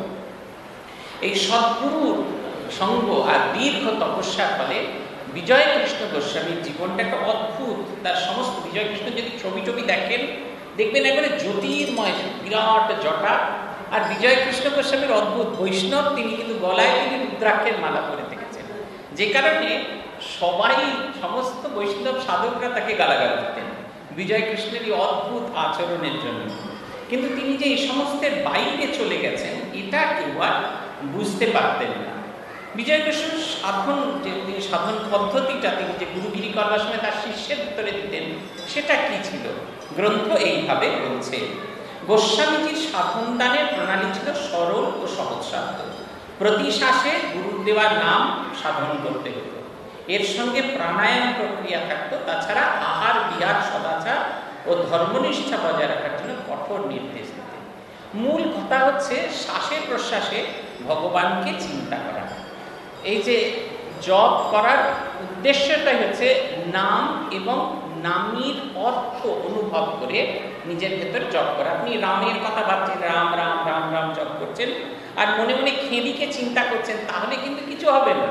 এই সদ্গুরুর সঙ্গ আর দীর্ঘ তপস্যার ফলে বিজয় কৃষ্ণ গোস্বামীর জীবনটা একটা অদ্ভুত। তার সমস্ত বিজয় কৃষ্ণ যদি ছবি দেখেন, দেখবেন একবারে জ্যোতির্ময় বিরাট জটা। আর বিজয় কৃষ্ণ গোস্বামীর অদ্ভুত বৈষ্ণব, তিনি কিন্তু গলায় তিনি রুদ্রাক্ষের মালা পরে থেকেছেন, যে কারণে সবাই সমস্ত বৈষ্ণব সাধকরা তাকে গালাগাল দিতেন বিজয় কৃষ্ণের এই অদ্ভুত আচরণের জন্য। কিন্তু তিনি যে এই সমস্তের বাইরে চলে গেছেন এটা কেউ আর বুঝতে পারতেন না। বিজয় কৃষ্ণ সাধন, যে তিনি সাধন পদ্ধতিটা তিনি যে গুরুগিরি করবার সময় তার শিষ্যের উত্তরে দিতেন, সেটা কি ছিল? গ্রন্থ এইভাবে বলছে, গোস্বামীজির সাধন দানের প্রণালী ছিল সরল ও সহজসাধ্য। প্রতি শ্বাসে গুরুর দেওয়ার নাম সাধন করতে হতো, এর সঙ্গে প্রাণায়াম প্রক্রিয়া থাকতো। তাছাড়া আহার বিহার সদাচার ও ধর্মনিষ্ঠা বজায় রাখার জন্য কঠোর নির্দেশ দিতেন। মূল কথা হচ্ছে শ্বাসে প্রশ্বাসে ভগবানকে চিন্তা করা। এই যে জপ করার উদ্দেশ্যটাই হচ্ছে নাম এবং নামের অর্থ অনুভব করে নিজের ভেতরে জপ করা। আপনি রামের কথা ভাবছেন, রাম রাম রাম রাম জপ করছেন, আর মনে মনে খেদিকে চিন্তা করছেন, তাহলে কিন্তু কিছু হবে না।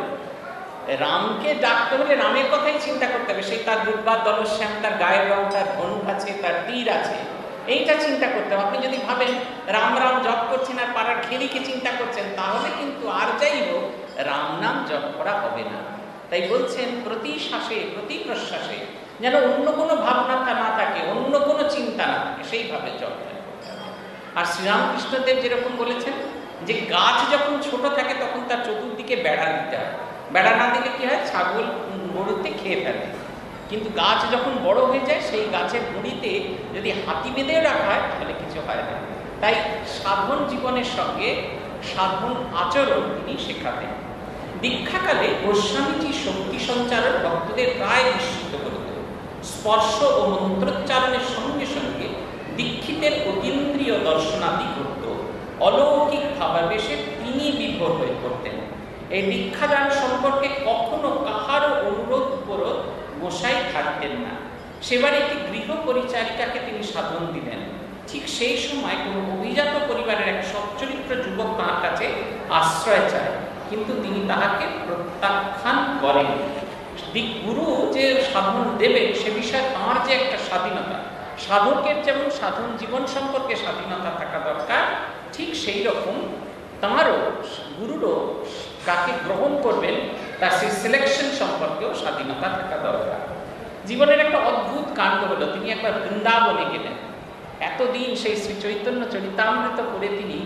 রামকে ডাকতে হলে রামের কথাই চিন্তা করতে হবে। সেই তার দুর্বার দলশ্যাম, তার গায়ের রং, তার ধনুক আছে, তার তীর আছে, এইটা চিন্তা করতে হবে। আপনি যদি ভাবেন রাম রাম জপ করছেন আর পাড়ার খেলিকে চিন্তা করছেন, তাহলে কিন্তু আর যাই হোক রাম নাম জপ করা হবে না। তাই বলছেন প্রতি শ্বাসে প্রতি প্রশ্বাসে যেন অন্য কোনো ভাবনা না থাকে, অন্য কোনো চিন্তা না থাকে, সেইভাবে জপ করতে হবে। আর শ্রীরামকৃষ্ণদেব যেরকম বলেছেন যে গাছ যখন ছোট থাকে তখন তার চতুর্দিকে বেড়া দিতে হয়, বেড়া না দিলে কি হয়, ছাগল গরুতে খেয়ে ফেলে। কিন্তু গাছ যখন বড় হয়ে যায় সেই গাছের গুঁড়িতে যদি হাতি বেঁধে রাখা হয় তাহলে কিছু হয় না। তাই সাধন জীবনের সঙ্গে সাধন আচরণ তিনি শেখাতেন। দীক্ষাকালে গোস্বামীজি শক্তি সঞ্চারণ ভক্তদের প্রায় বিস্মিত করত। স্পর্শ ও মন্ত্রোচ্চারণের সঙ্গে সঙ্গে দীক্ষিতের অতীন্দ্রিয় দর্শনাদি করত। অলৌকিক ভাবাবেশে তিনি বিভোর হয়ে পড়তেন। এই দীক্ষাদান সম্পর্কে কখনো কাহারও অনুরোধ উপরোধ গোসাই থাকতেন না। সেবার একটি গৃহ পরিচারিকাকে তিনি সাধন দিলেন। ঠিক সেই সময় কোনো অভিজাত পরিবারের এক সচ্চরিত্র যুবক তাঁর কাছে আশ্রয় চায়, কিন্তু তিনি তাহাকে প্রত্যাখ্যান করেন। গুরু যে সাধন দেবেন সে বিষয়ে তাঁর যে একটা স্বাধীনতা, সাধকের যেমন সাধন জীবন সম্পর্কে স্বাধীনতা থাকা দরকার, ঠিক সেই রকম তাঁরও গুরুরও কাকে গ্রহণ করবেন তার সেই সিলেকশন সম্পর্কেও স্বাধীনতা থাকা দরকার। জীবনের একটা অদ্ভুত কাণ্ড হলো, তিনি একবার বৃন্দাবনে গেলেন। এতদিন সেই শ্রী চৈতন্য চরিতামৃত করে তিনি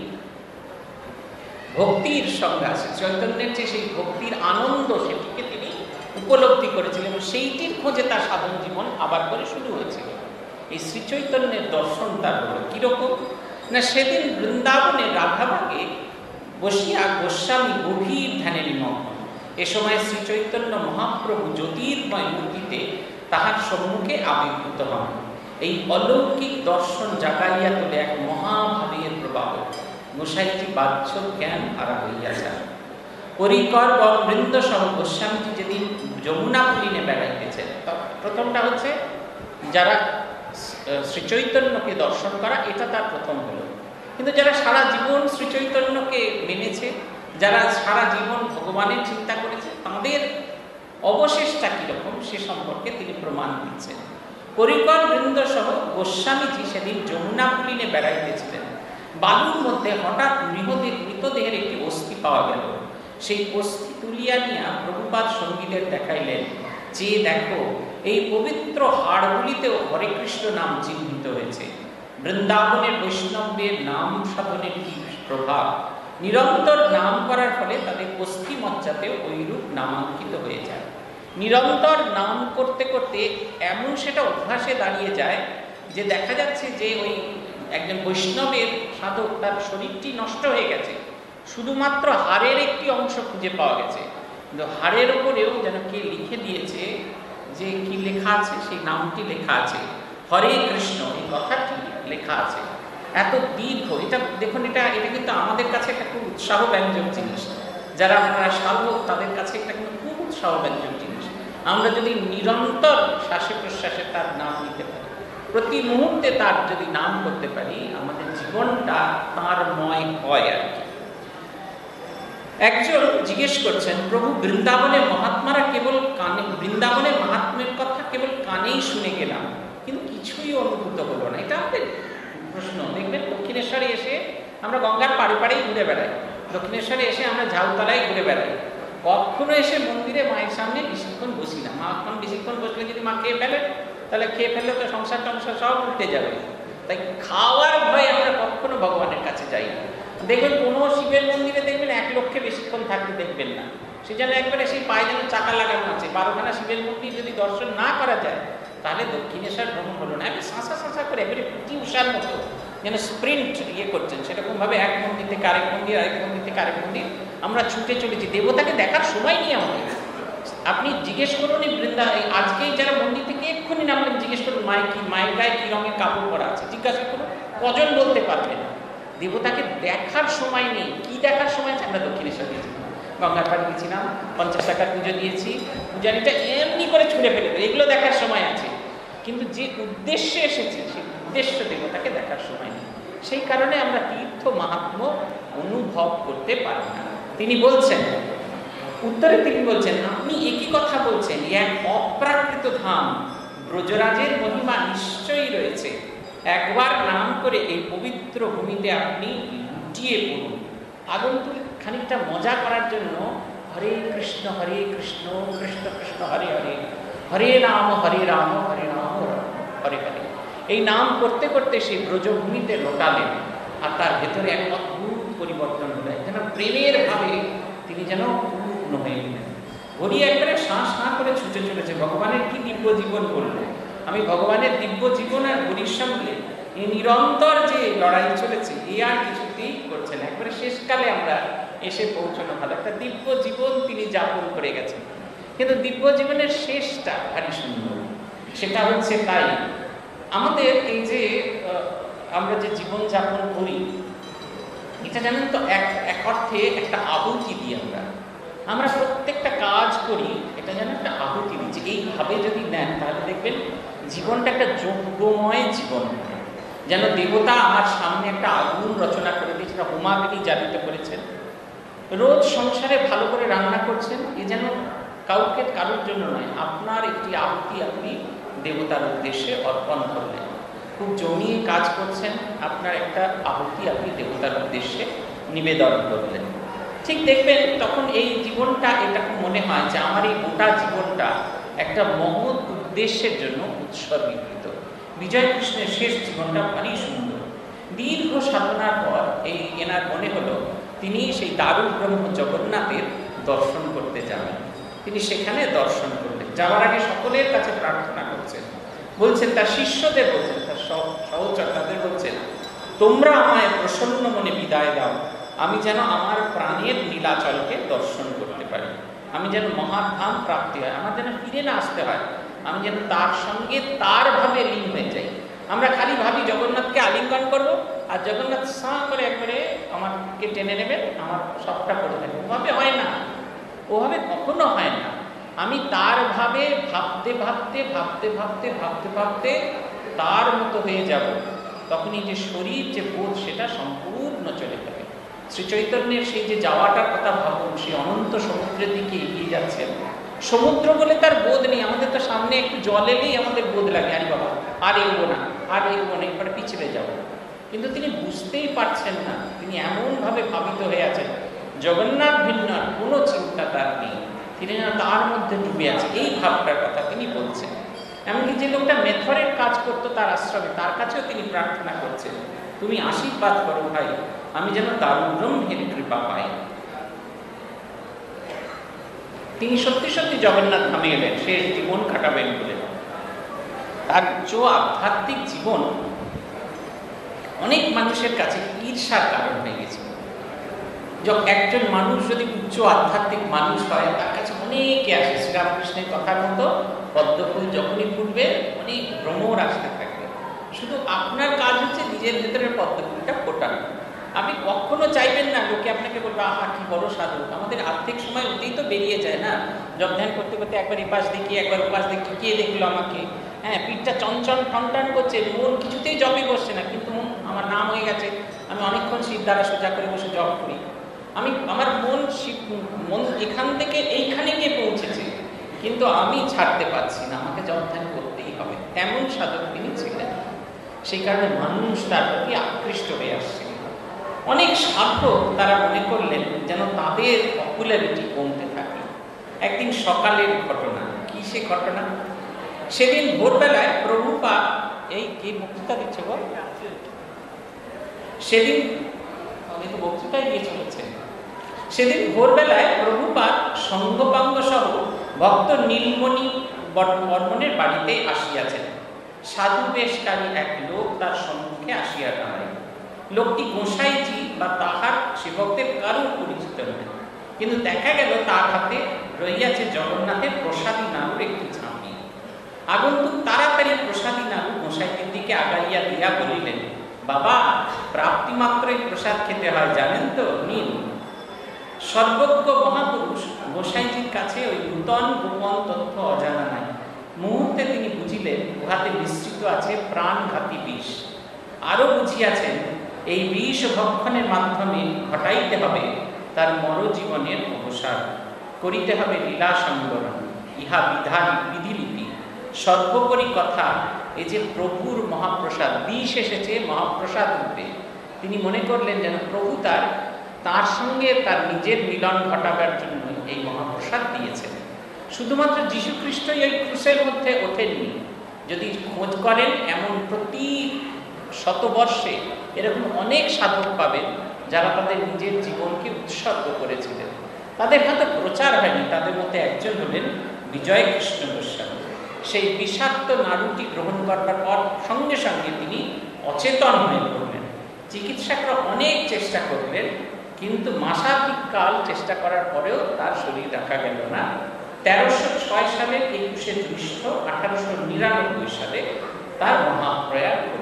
ভক্তির সঙ্গে চৈতন্যের যে সেই ভক্তির আনন্দ সেটিকে তিনি উপলব্ধি করেছিলেন এবং সেইটির খোঁজে তার সাধন জীবন আবার করে শুরু হয়েছিল। এই শ্রী চৈতন্যের দর্শন তার হলো কীরকম না, সেদিন বৃন্দাবনের রাধাবাগে বসিয়া গোস্বামী গভীর ধ্যানে নিমগ্ন। এ সময় শ্রী চৈতন্য মহাপ্রভু জ্যোতির্ময় মূর্তিতে তাহার সম্মুখে আবির্ভূত হন। এই অলৌকিক দর্শন জাগাইয়া তোলে এক মহাভাবের প্রবাহ। গোসাইজি বাহ্য জ্ঞান হারা হইয়া যান। পরিকর বৃন্দ সহ গোস্বামীজি যেদিন যমুনা পুলিনে বেড়াইতেছেন, প্রথমটা হচ্ছে যারা শ্রী চৈতন্যকে দর্শন করা, এটা তার প্রথম হলো। কিন্তু যারা সারা জীবন শ্রী চৈতন্যকে মেনেছে, যারা সারা জীবন ভগবানের চিন্তা করেছে, তাদের অবশেষটা কীরকম সে সম্পর্কে তিনি প্রমাণ দিচ্ছেন। পরিকর বৃন্দ সহ গোস্বামীজি সেদিন যমুনা পুলিনে বেড়াইতেছিলেন। বালুর মধ্যে হঠাৎ মৃতদেহের একটি অস্থি পাওয়া গেল। সেই অস্থি তুলিয়া নিয়া প্রভুপাদ সঙ্গীদের দেখাইলেন, যে দেখো এই পবিত্র হাড়গুলিতেও হরে কৃষ্ণ নাম চিহ্নিত হয়েছে। বৃন্দাবনের বৈষ্ণবদের নাম সাধনের কি প্রভাব! নিরন্তর নাম করার ফলে তাদের অস্থি মজ্জাতেও ওইরূপ নামাঙ্কিত হয়ে যায়। নিরন্তর নাম করতে করতে এমন সেটা অভ্যাসে দাঁড়িয়ে যায় যে দেখা যাচ্ছে যে ওই একজন বৈষ্ণবের সাধক তার শরীরটি নষ্ট হয়ে গেছে, শুধুমাত্র হাড়ের একটি অংশ খুঁজে পাওয়া গেছে। কিন্তু হাড়ের ওপরেও যেন কে লিখে দিয়েছে, যে কি লেখা আছে, সেই নামটি লেখা আছে, হরে কৃষ্ণ, এই কথাটি লেখা আছে। এত দীর্ঘ, এটা দেখুন, এটা কিন্তু আমাদের কাছে একটা খুব উৎসাহব্যঞ্জক জিনিস। যারা আপনারা সাধক তাদের কাছে এটা কিন্তু খুব উৎসাহব্যঞ্জক জিনিস। আমরা যদি নিরন্তর শ্বাসে প্রশ্বাসে তার নাম নিতে পারি, প্রতি মুহূর্তে তার যদি নাম করতে পারি, আমাদের জীবনটা তাঁরময় হয় আর কি। একজন জিজ্ঞেস করছেন, প্রভু বৃন্দাবনের মহাত্মারা কেবল কানে, বৃন্দাবনের মহাত্মের কথা কেবল কানেই শুনে গেলাম, কিন্তু কিছুই অনুভূত হলো না। এটা আমাদের প্রশ্ন। দেখবেন দক্ষিণেশ্বরে এসে আমরা গঙ্গার পাড়ে পাড়েই ঘুরে বেড়াই, দক্ষিণেশ্বরে এসে আমরা ঝাউতলায় ঘুরে বেড়াই, কখনো এসে মন্দিরে মায়ের সামনে বেশিক্ষণ বসি না। মা এখন বেশিক্ষণ বসলে যদি মা খেয়ে ফেলে, তাহলে খেয়ে ফেললে তো সংসার টংসার সব উল্টে যাবে। তাই খাওয়ার ভয়ে আমরা কখনো ভগবানের কাছে যাই না। দেখবেন কোনো শিবের মন্দিরে দেখবেন 1 লক্ষে বেশিক্ষণ থাকতে দেখবেন না। সে যেন একবারে সেই পায়ে যেন চাকা লাগানো আছে। 12খানা শিবের মন্দির যদি দর্শন না করা যায়, তাহলে দক্ষিণেশ্বর ভ্রমণ হলো না। আমি শাঁসা করে এবারে পিটি উষার মতো যেন স্প্রিন্ট করছেন, সেরকমভাবে এক মন্দির থেকে আরেক মন্দির, আরেক মন্দির থেকে আরেক মন্দির আমরা ছুটে চলেছি। দেবতাকে দেখার সময় নেই আমাদের। আপনি জিজ্ঞেস করুন আজকেই যারা মন্দির থেকে এক্ষুনি নামলেন, জিজ্ঞেস করুন মায়ের গায়ে কি রঙের কাপড় পরা আছে, জিজ্ঞাসা করুন, কজন বলতে পারবেন। দেবতাকে দেখার সময় নেই। কি দেখার সময় আছে? আমরা দক্ষিণেশ্বর গেছি, গঙ্গার পাড়ে গেছিলাম, 50 টাকার পুজো দিয়েছি, পূজারিটা এমনি করে ছুঁড়ে ফেলে দেবে, এগুলো দেখার সময় আছে। কিন্তু যে উদ্দেশ্যে এসেছে, সেই উদ্দেশ্য দেবতাকে দেখার সময় নেই। সেই কারণে আমরা তীর্থ মাহাত্ম্য অনুভব করতে পারি না। তিনি বলছেন, উত্তরে তিনি বলছেন, আপনি একই কথা বলছেন, এক অপ্রাকৃত ধাম ব্রজরাজের মহিমা নিশ্চয়ই রয়েছে। একবার নাম করে এই পবিত্র ভূমিতে আপনি লুটিয়ে পড়ুন। আগন্তুক খানিকটা মজা করার জন্য হরে কৃষ্ণ কৃষ্ণ কৃষ্ণ হরে হরে, হরে রাম হরে রাম হরে হরে, এই নাম করতে করতে সেই ব্রজভূমিতে লোটালেন। আর তার ভেতরে এক অদ্ভুত পরিবর্তন হলো, যেন প্রেমের ভাবে তিনি যেন পূর্ণ হয়ে গেলেন। হরি একবারে শ্বাস না করে ছুটে চলেছে। ভগবানের কি দিব্য জীবন বলবো আমি। ভগবানের দিব্য জীবন আর হরির সঙ্গে এই নিরন্তর যে লড়াই চলেছে, এ আর কিছুতেই করছে না। একবারে শেষকালে আমরা এসে পৌঁছানো ভালো। একটা দিব্য জীবন তিনি যাপন করে গেছেন, কিন্তু দিব্য জীবনের শেষটা ভারী সুন্দর। সেটা হচ্ছে তাই আমাদের এই যে আমরা যে জীবন যাপন করি, এটা জানেন তো এক অর্থে একটা আহুতি দিই আমরা প্রত্যেকটা কাজ করি, এটা যেন একটা আহুতি দিচ্ছি। এইভাবে যদি নেন তাহলে দেখবেন জীবনটা একটা যজ্ঞময় জীবন। যেন দেবতা আমার সামনে একটা আগুন রচনা করে দিয়েছেন, হোমাগ্নি জারিত করেছেন। রোজ সংসারে ভালো করে রান্না করছেন, এ যেন কারোর জন্য নয়, আপনার একটি আহুতি আপনি দেবতার উদ্দেশ্যে অর্পণ করলেন। খুব জমিয়ে কাজ করছেন, আপনার একটা আহুতি আপনি দেবতার উদ্দেশ্যে নিবেদন করলেন। ঠিক দেখবেন তখন এই জীবনটা, এটা মনে হয় যে আমার এই গোটা জীবনটা একটা মহৎ উদ্দেশ্যের জন্য উৎসর্গীকৃত। বিজয় কৃষ্ণের শেষ জীবনটা ভারী সুন্দর। দীর্ঘ সাধনার পর এনার মনে হলো তিনি সেই দারুণ ব্রহ্ম জগন্নাথের দর্শন করতে যাবেন। তিনি সেখানে দর্শন করলেন। যাওয়ার আগে সকলের কাছে প্রার্থনা করছেন, বলছেন তার শিষ্যদের, বলছেন তার সহচরদের বলছেন, তোমরা আমায় প্রসন্ন মনে বিদায় দাও, আমি যেন আমার প্রাণের নীলাচলকে দর্শন করতে পারি, আমি যেন মহাধাম প্রাপ্তি হয়, আমার যেন ফিরে না আসতে হয়, আমি যেন তার সঙ্গে তার ভাবে লীন হয়ে যাই। আমরা খালি ভাবি জগন্নাথকে আলিঙ্গন করব, আর জগন্নাথ সাঁ করে একবারে আমাকে টেনে নেবেন, আমার সবটা করে দেবেন। ওভাবে হয় না, ওভাবে কখনো হয় না। আমি তার ভাবে ভাবতে ভাবতে ভাবতে ভাবতে ভাবতে ভাবতে তার মতো হয়ে যাব, তখনই যে শরীর যে বোধ সেটা সম্পূর্ণ চলে যাবে। শ্রী চৈতন্যের সেই যে যাওয়াটার কথা ভাবুন, সেই অনন্ত সমুদ্রের দিকে এগিয়ে যাচ্ছেন। সমুদ্র বলে তার বোধ নেই, আমাদের তো সামনে একটু জল এলেই আমাদের বোধ লাগে, আরে বাবা আর এগোবো না, আর এগোবো না, এবারে পিছলে যাবো। কিন্তু তিনি বুঝতেই পারছেন না, তিনি এমনভাবে ভাবিত হয়ে আছেন, জগন্নাথ ভিন্ন কোনো চিন্তা তার নেই, তিনি যেন তার মধ্যে ডুবে আছে। এই ভাবটার কথা তিনি বলছেন। এমনকি যে লোকটা মেথরের কাজ করতো তার আশ্রমে, তার কাছেও তিনি প্রার্থনা করছেন, তুমি আশীর্বাদ করো ভাই, আমি যেন দারুণ ব্রহ্মের কৃপা পাই। তিনি সত্যি সত্যি জগন্নাথ ধামে এলেন, শেষ জীবন কাটাবেন বলে। তার উচ্চ আধ্যাত্মিক জীবন অনেক মানুষের কাছে ঈর্ষার কারণ হয়ে গেছে। যখন একজন মানুষ যদি উচ্চ আধ্যাত্মিক মানুষ হয়, তার কাছে অনেকে আসে। শ্রীরামকৃষ্ণের কথার মতো পদ্মফুল যখনই ফুটবে অনেক ভ্রমর আসতে থাকবে। শুধু আপনার কাজ হচ্ছে নিজের ভেতরের পদ্মফুলটা ফোটানো। আপনি কখনো চাইবেন না লোকে আপনাকে বলবে আহা কি বড় সাধু। আমাদের আর্থিক সময় ওতেই তো বেরিয়ে যায় না, জপ ধ্যান করতে করতে একবার এপাশ দেখি একবার ওপাশ দেখি, কে দেখলো আমাকে, হ্যাঁ, পিঠটা চঞ্চন ঠনঠন করছে, মন কিছুতেই জপে বসছে না, কিন্তু আমার নাম হয়ে গেছে, আমি অনেকক্ষণ শিব দ্বারা সোজা করে বসে জপ করি, আমার মন এখান থেকে এইখানে গিয়ে পৌঁছেছে, কিন্তু আমি ছাড়তে পারছি না, আমাকে জপ ধ্যান করতেই হবে। এমন সাধক তিনি ছিলেন। সেই কারণে মানুষ তার প্রতি আকৃষ্ট হয়ে আসছে। অনেক সাধক তারা মনে করলেন যেন তাদের পপুলারিটি কমতে থাকে। একদিন সকালের ঘটনা, কি সে ঘটনা? সেদিন ভোরবেলায় প্রভুপাদ, এই কে বক্তৃতা দিচ্ছে বল? সেদিন আমি তো বক্তৃতায় গিয়ে চলেছে। সেদিন ভোরবেলায় প্রভুপাদ সঙ্গপাঙ্গ সহ ভক্ত নীলমণি বর্মনের বাড়িতে আসিয়াছেন। সাধু বেশকারী এক লোক তার সম্মুখে আসিয়া দাঁড়ায়। লোকটি গোসাইজি বা তাহার সেবকদের কারোর পরিচিত নয়, কিন্তু দেখা গেল তার হাতে রইয়াছে জগন্নাথের প্রসাদী নাড়ুর একটি ঝাঁপি। আগন্তুক তাড়াতাড়ি প্রসাদী নাড়ু গোসাইজির দিকে আগাইয়া দিয়া বলিলেন, বাবা, প্রাপ্তিমাত্রই প্রসাদ খেতে হয়, জানেন তো, নিন। সর্বজ্ঞ মহাপুরুষ গোসাইজির কাছে ওই নূতন গোপন তথ্য অজানা নাই। মুহূর্তে তিনি বুঝিলেন উহাতে মিশ্রিত আছে প্রাণঘাতী বিষ। আরও বুঝিয়াছেন এই বিষ ভক্ষণের মাধ্যমে ঘটাইতে হবে তার মরজীবনের অবসান, করিতে হবে লীলা সংবরণ, ইহা বিধিলিপি। সর্বোপরি কথা, এই যে প্রভুর মহাপ্রসাদ, বিষ এসেছে মহাপ্রসাদ রূপে। তিনি মনে করলেন যেন প্রভু তার সঙ্গে তার নিজের মিলন ঘটাবার জন্য এই মহাপ্রসাদ দিয়েছেন। শুধুমাত্র যীশু খ্রিস্টই ওই ক্রুশের মধ্যে ওঠেননি। যদি খোঁজ করেন, এমন প্রতি শতবর্ষে এরকম অনেক সাধক পাবেন যারা তাদের নিজের জীবনকে উৎসর্গ করেছিলেন। তাদের হাতে প্রচার হয়নি। তাদের মধ্যে একজন হলেন বিজয় কৃষ্ণ গোস্বামী। সেই বিষাক্ত নাড়ুটি গ্রহণ করবার পর সঙ্গে সঙ্গে তিনি অচেতন হয়ে পড়লেন। চিকিৎসকরা অনেক চেষ্টা করলেন, কিন্তু মাসাধিক কাল চেষ্টা করার পরেও তার শরীর রাখা গেল না। 1306 সালে 21শে জ্যৈষ্ঠ 1899 সালে তার মহাপ্রয়াণ হল।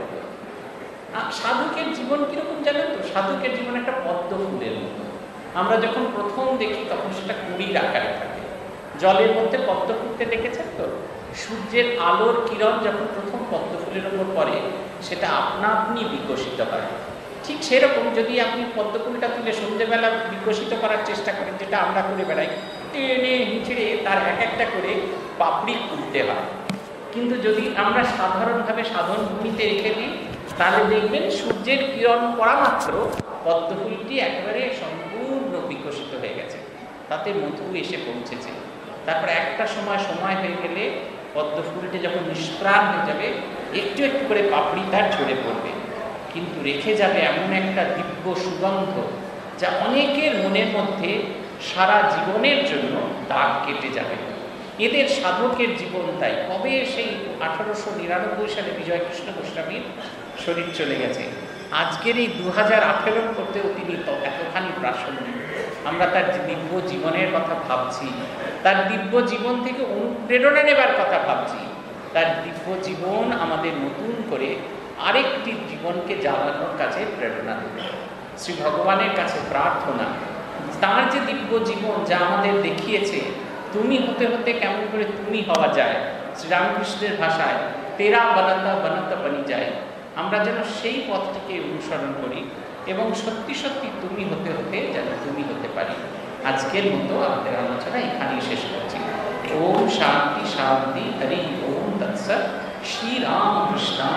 সাধকের জীবন কিরকম জানেন তো? সাধকের জীবন একটা পদ্ম ফুলের মতো। আমরা যখন প্রথম দেখি তখন সেটা কুড়ির আকারে থাকে। জলের মধ্যে পদ্ম ফুলতে দেখেছেন তো? সূর্যের আলোর কিরণ যখন প্রথম পদ্ম ফুলের ওপর পড়ে, সেটা আপনা আপনি বিকশিত হয়। ঠিক সেরকম যদি আপনি পদ্ম ফুলটা তুলে সন্ধ্যেবেলা বিকশিত করার চেষ্টা করেন, যেটা আমরা করে বেড়াই, টেনে হিঁচড়ে তার এক একটা করে পাপড়ি খুলতে হয়। কিন্তু যদি আমরা সাধারণভাবে সাধন ভূমিতে রেখে দিই, তাহলে দেখবেন সূর্যের কিরণ পড়া মাত্র পদ্ম ফুলটি একেবারে সম্পূর্ণ বিকশিত হয়ে গেছে, তাতে মধু এসে পৌঁছেছে। তারপর একটা সময় হয়ে গেলে পদ্ম ফুলটি যখন নিষ্প্রাণ হয়ে যাবে, একটু একটু করে পাপড়ি তার ঝরে পড়বে, কিন্তু রেখে যাবে এমন একটা দিব্য সুগন্ধ যা অনেকের মনের মধ্যে সারা জীবনের জন্য দাগ কেটে যাবে। এদের সাধকের জীবন তাই। কবে সেই 1899 সালে বিজয় কৃষ্ণ গোস্বামীর শরীর চলে গেছে। আজকের এই 2018 করতেও তিনি এতখানি প্রাসঙ্গিক। আমরা তার দিব্য জীবনের কথা ভাবছি, তার দিব্য জীবন থেকে অনুপ্রেরণা নেবার কথা ভাবছি। তার দিব্য জীবন আমাদের নতুন করে আরেকটি জীবনকে জ্বালানোর কাছে প্রেরণা দেবে। শ্রী ভগবানের কাছে প্রার্থনা, তার যে দিব্য জীবন যা আমাদের দেখিয়েছে তুমি হতে হতে কেমন করে তুমি হওয়া যায়, শ্রীরামকৃষ্ণের ভাষায় তেরা বনতা বনতা বনি যায়, আমরা যেন সেই পথটিকে অনুসরণ করি এবং সত্যি সত্যি তুমি হতে হতে যেন তুমি হতে পারি। আজকের মতো আমাদের আলোচনা এখানেই শেষ করছি। ওম শান্তি শান্তি, হরি ওম তৎসৎ। শ্রী রামকৃষ্ণ